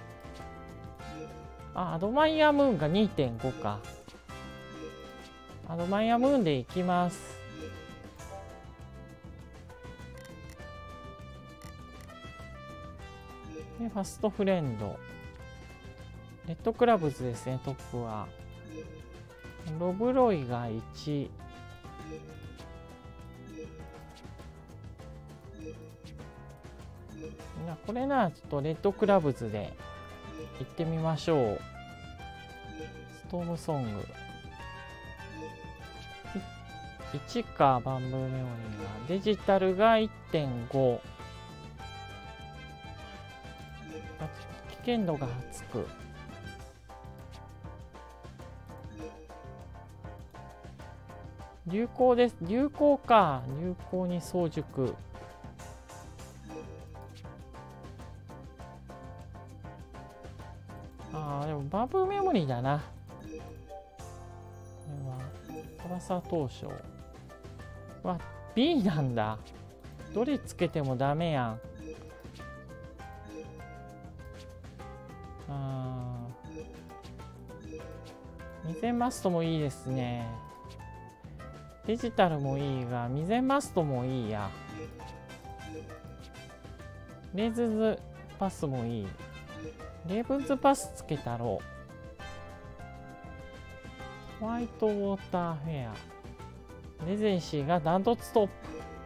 アドマイヤームーンが 2.5 か。アドマイヤームーンでいきます。で、ファストフレンド。レッドクラブズですね、トップは。ロブロイが1。 これならちょっとレッドクラブズで行ってみましょう。ストームソング1か、バンブーメモリーがデジタルが 1.5。 危険度がつく。流行です。流行か。流行に早熟。でもバンブーメモリーだな。これは辛さ当初は B なんだ。どれつけてもダメやん。未然マストもいいですね。デジタルもいいが、未然マストもいいや。レーズズパスもいい。レーブンズパスつけたろう。ホワイトウォーターフェア。レゼンシーがダントツトップ。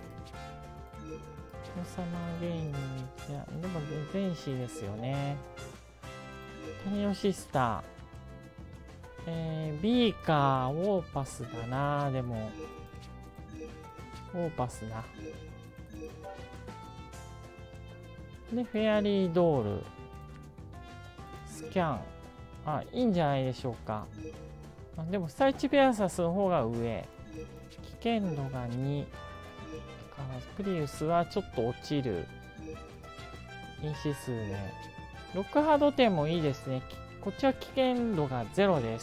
サマーゲインじゃ、でもレゼンシーですよね。タニオシスター。B か、ウォーパスだな。でも、ウォーパスだ。で、フェアリードール。スキャン。いいんじゃないでしょうか。でも、スタイチペアサスの方が上。危険度が2。プリウスはちょっと落ちる。因子数で。ロックハード点もいいですね。こっちは危険度が0です。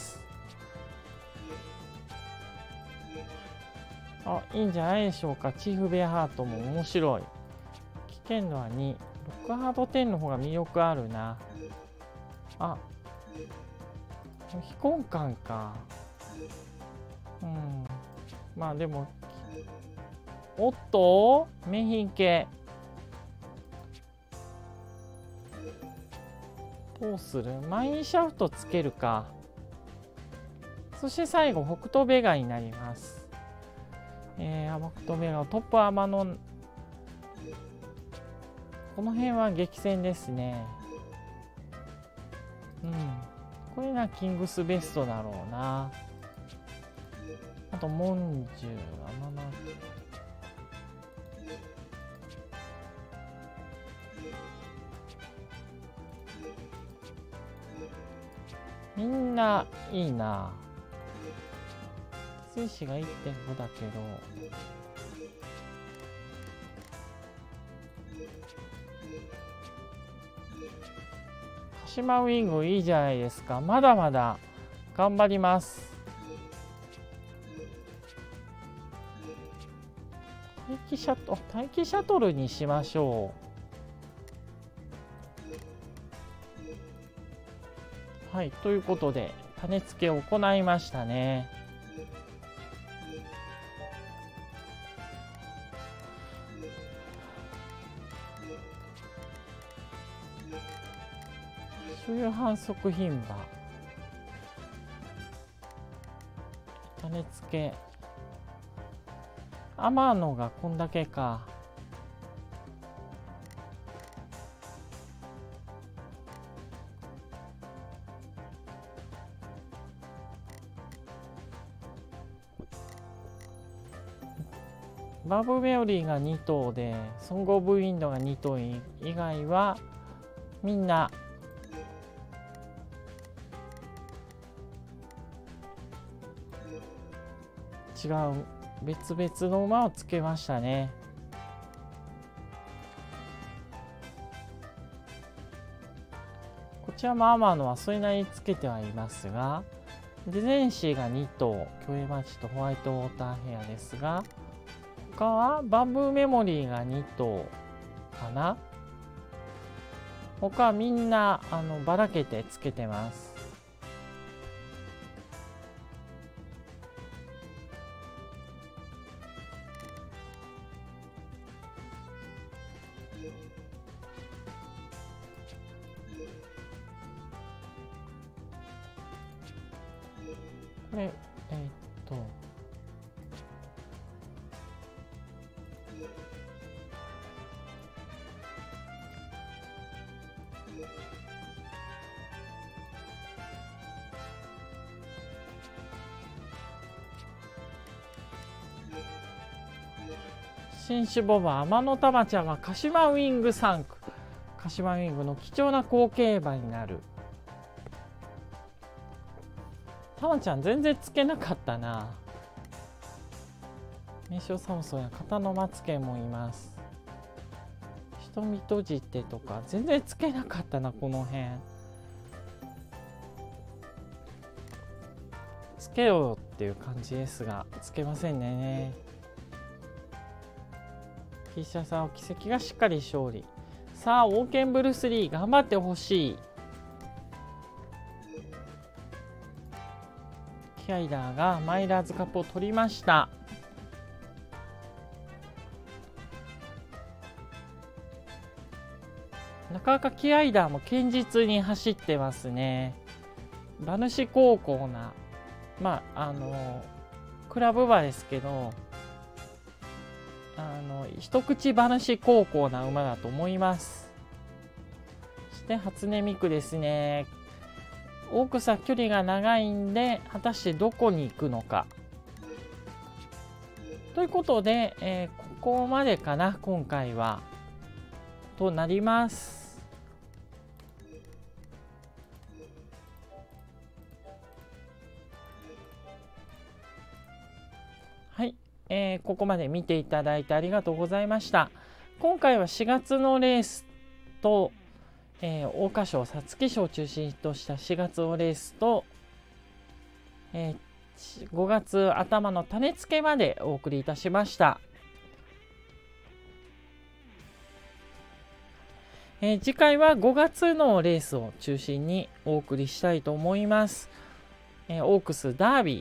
いいんじゃないでしょうか。チーフベアハートも面白い。危険度は2。ロックハード10の方が魅力あるな。非根幹か。まあでも、おっと名品系。どうする？マインシャフトつけるか。そして最後、北斗ベガになります。北斗ベガ、トップアマの、この辺は激戦ですね。これがキングスベストだろうな。あと、モンジュはみんないいな。水子が 1.5 だけど、鹿島ウィングいいじゃないですか。まだまだ頑張ります。待機シャトルにしましょう。はい、ということで種付けを行いましたね。所有反則牝馬、種付け、天野がこんだけか。バブメオリーが2頭で、ソング・オブ・ウィンドが2頭以外はみんな違う別々の馬をつけましたね。こちらも天野はそれなりにつけてはいますが、デゼンシーが2頭、競泳マッチとホワイトウォーターヘアですが、他はバンブーメモリーが2頭かな。他はみんなばらけてつけてます。これ新種ボバ天の玉ちゃんは鹿島ウィング3区、鹿島ウィングの貴重な後継馬になる。玉ちゃん全然つけなかったな。名称サムソンや片野松家もいます。瞳閉じてとか全然つけなかったな。この辺つけようっていう感じですがつけませんね。キーシャサオ奇跡がしっかり勝利。さあオーケンブルースリー頑張ってほしい。キャイダーがマイラーズカップを取りました。なかなかキアイダーも堅実に走ってますね。馬主高校なクラブ馬ですけど一口馬主高校な馬だと思います。そして初音ミクですね。大草距離が長いんで果たしてどこに行くのかということで、ここまでかな今回はとなります。はい、ここまで見ていただいてありがとうございました。今回は4月のレースと桜花賞皐月賞を中心とした4月のレースと、5月頭の種付けまでお送りいたしました。次回は5月のレースを中心にお送りしたいと思います。オークスダービー、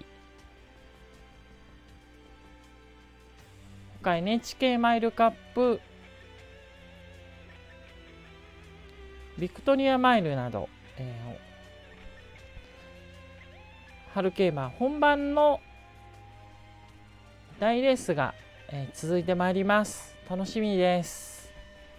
他 NHK マイルカップ、ビクトリアマイルなど、春競馬本番の大レースが、続いてまいります。楽しみです。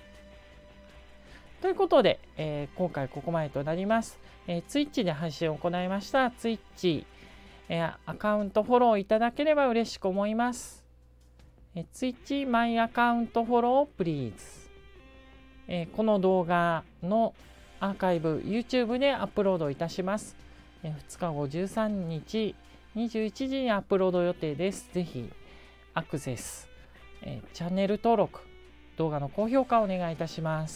ということで、今回ここまでとなります。Twitch で配信を行いました。Twitch、アカウントフォローいただければ嬉しく思います。Twitch マイアカウントフォロープリーズ。この動画のアーカイブ YouTube でアップロードいたします。2日後13日21時にアップロード予定です。ぜひアクセス、チャンネル登録、動画の高評価をお願いいたします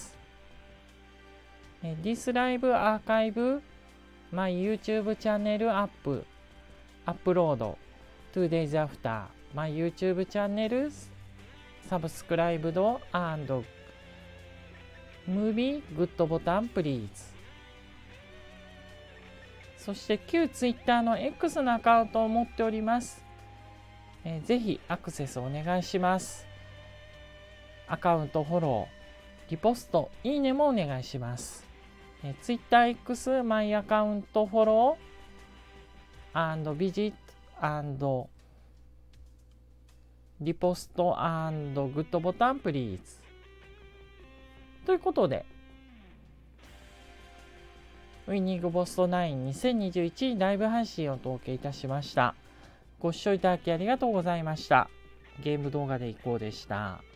。This Live アーカイブ My YouTube チャンネルアップロード 2 days after My YouTube チャンネルSubscribed and Movie Good ボタン Please。 そして旧 Twitter の X のアカウントを持っております。ぜひアクセスお願いします。アカウントフォロー、リポスト、いいねもお願いします。TwitterX マイアカウントフォロー&ビジット&リポスト&グッドボタンプリーズ。ということで、ウィニングボスト92021ライブ配信をお届けいたしました。ご視聴いただきありがとうございました。ゲーム動画でいこうでした。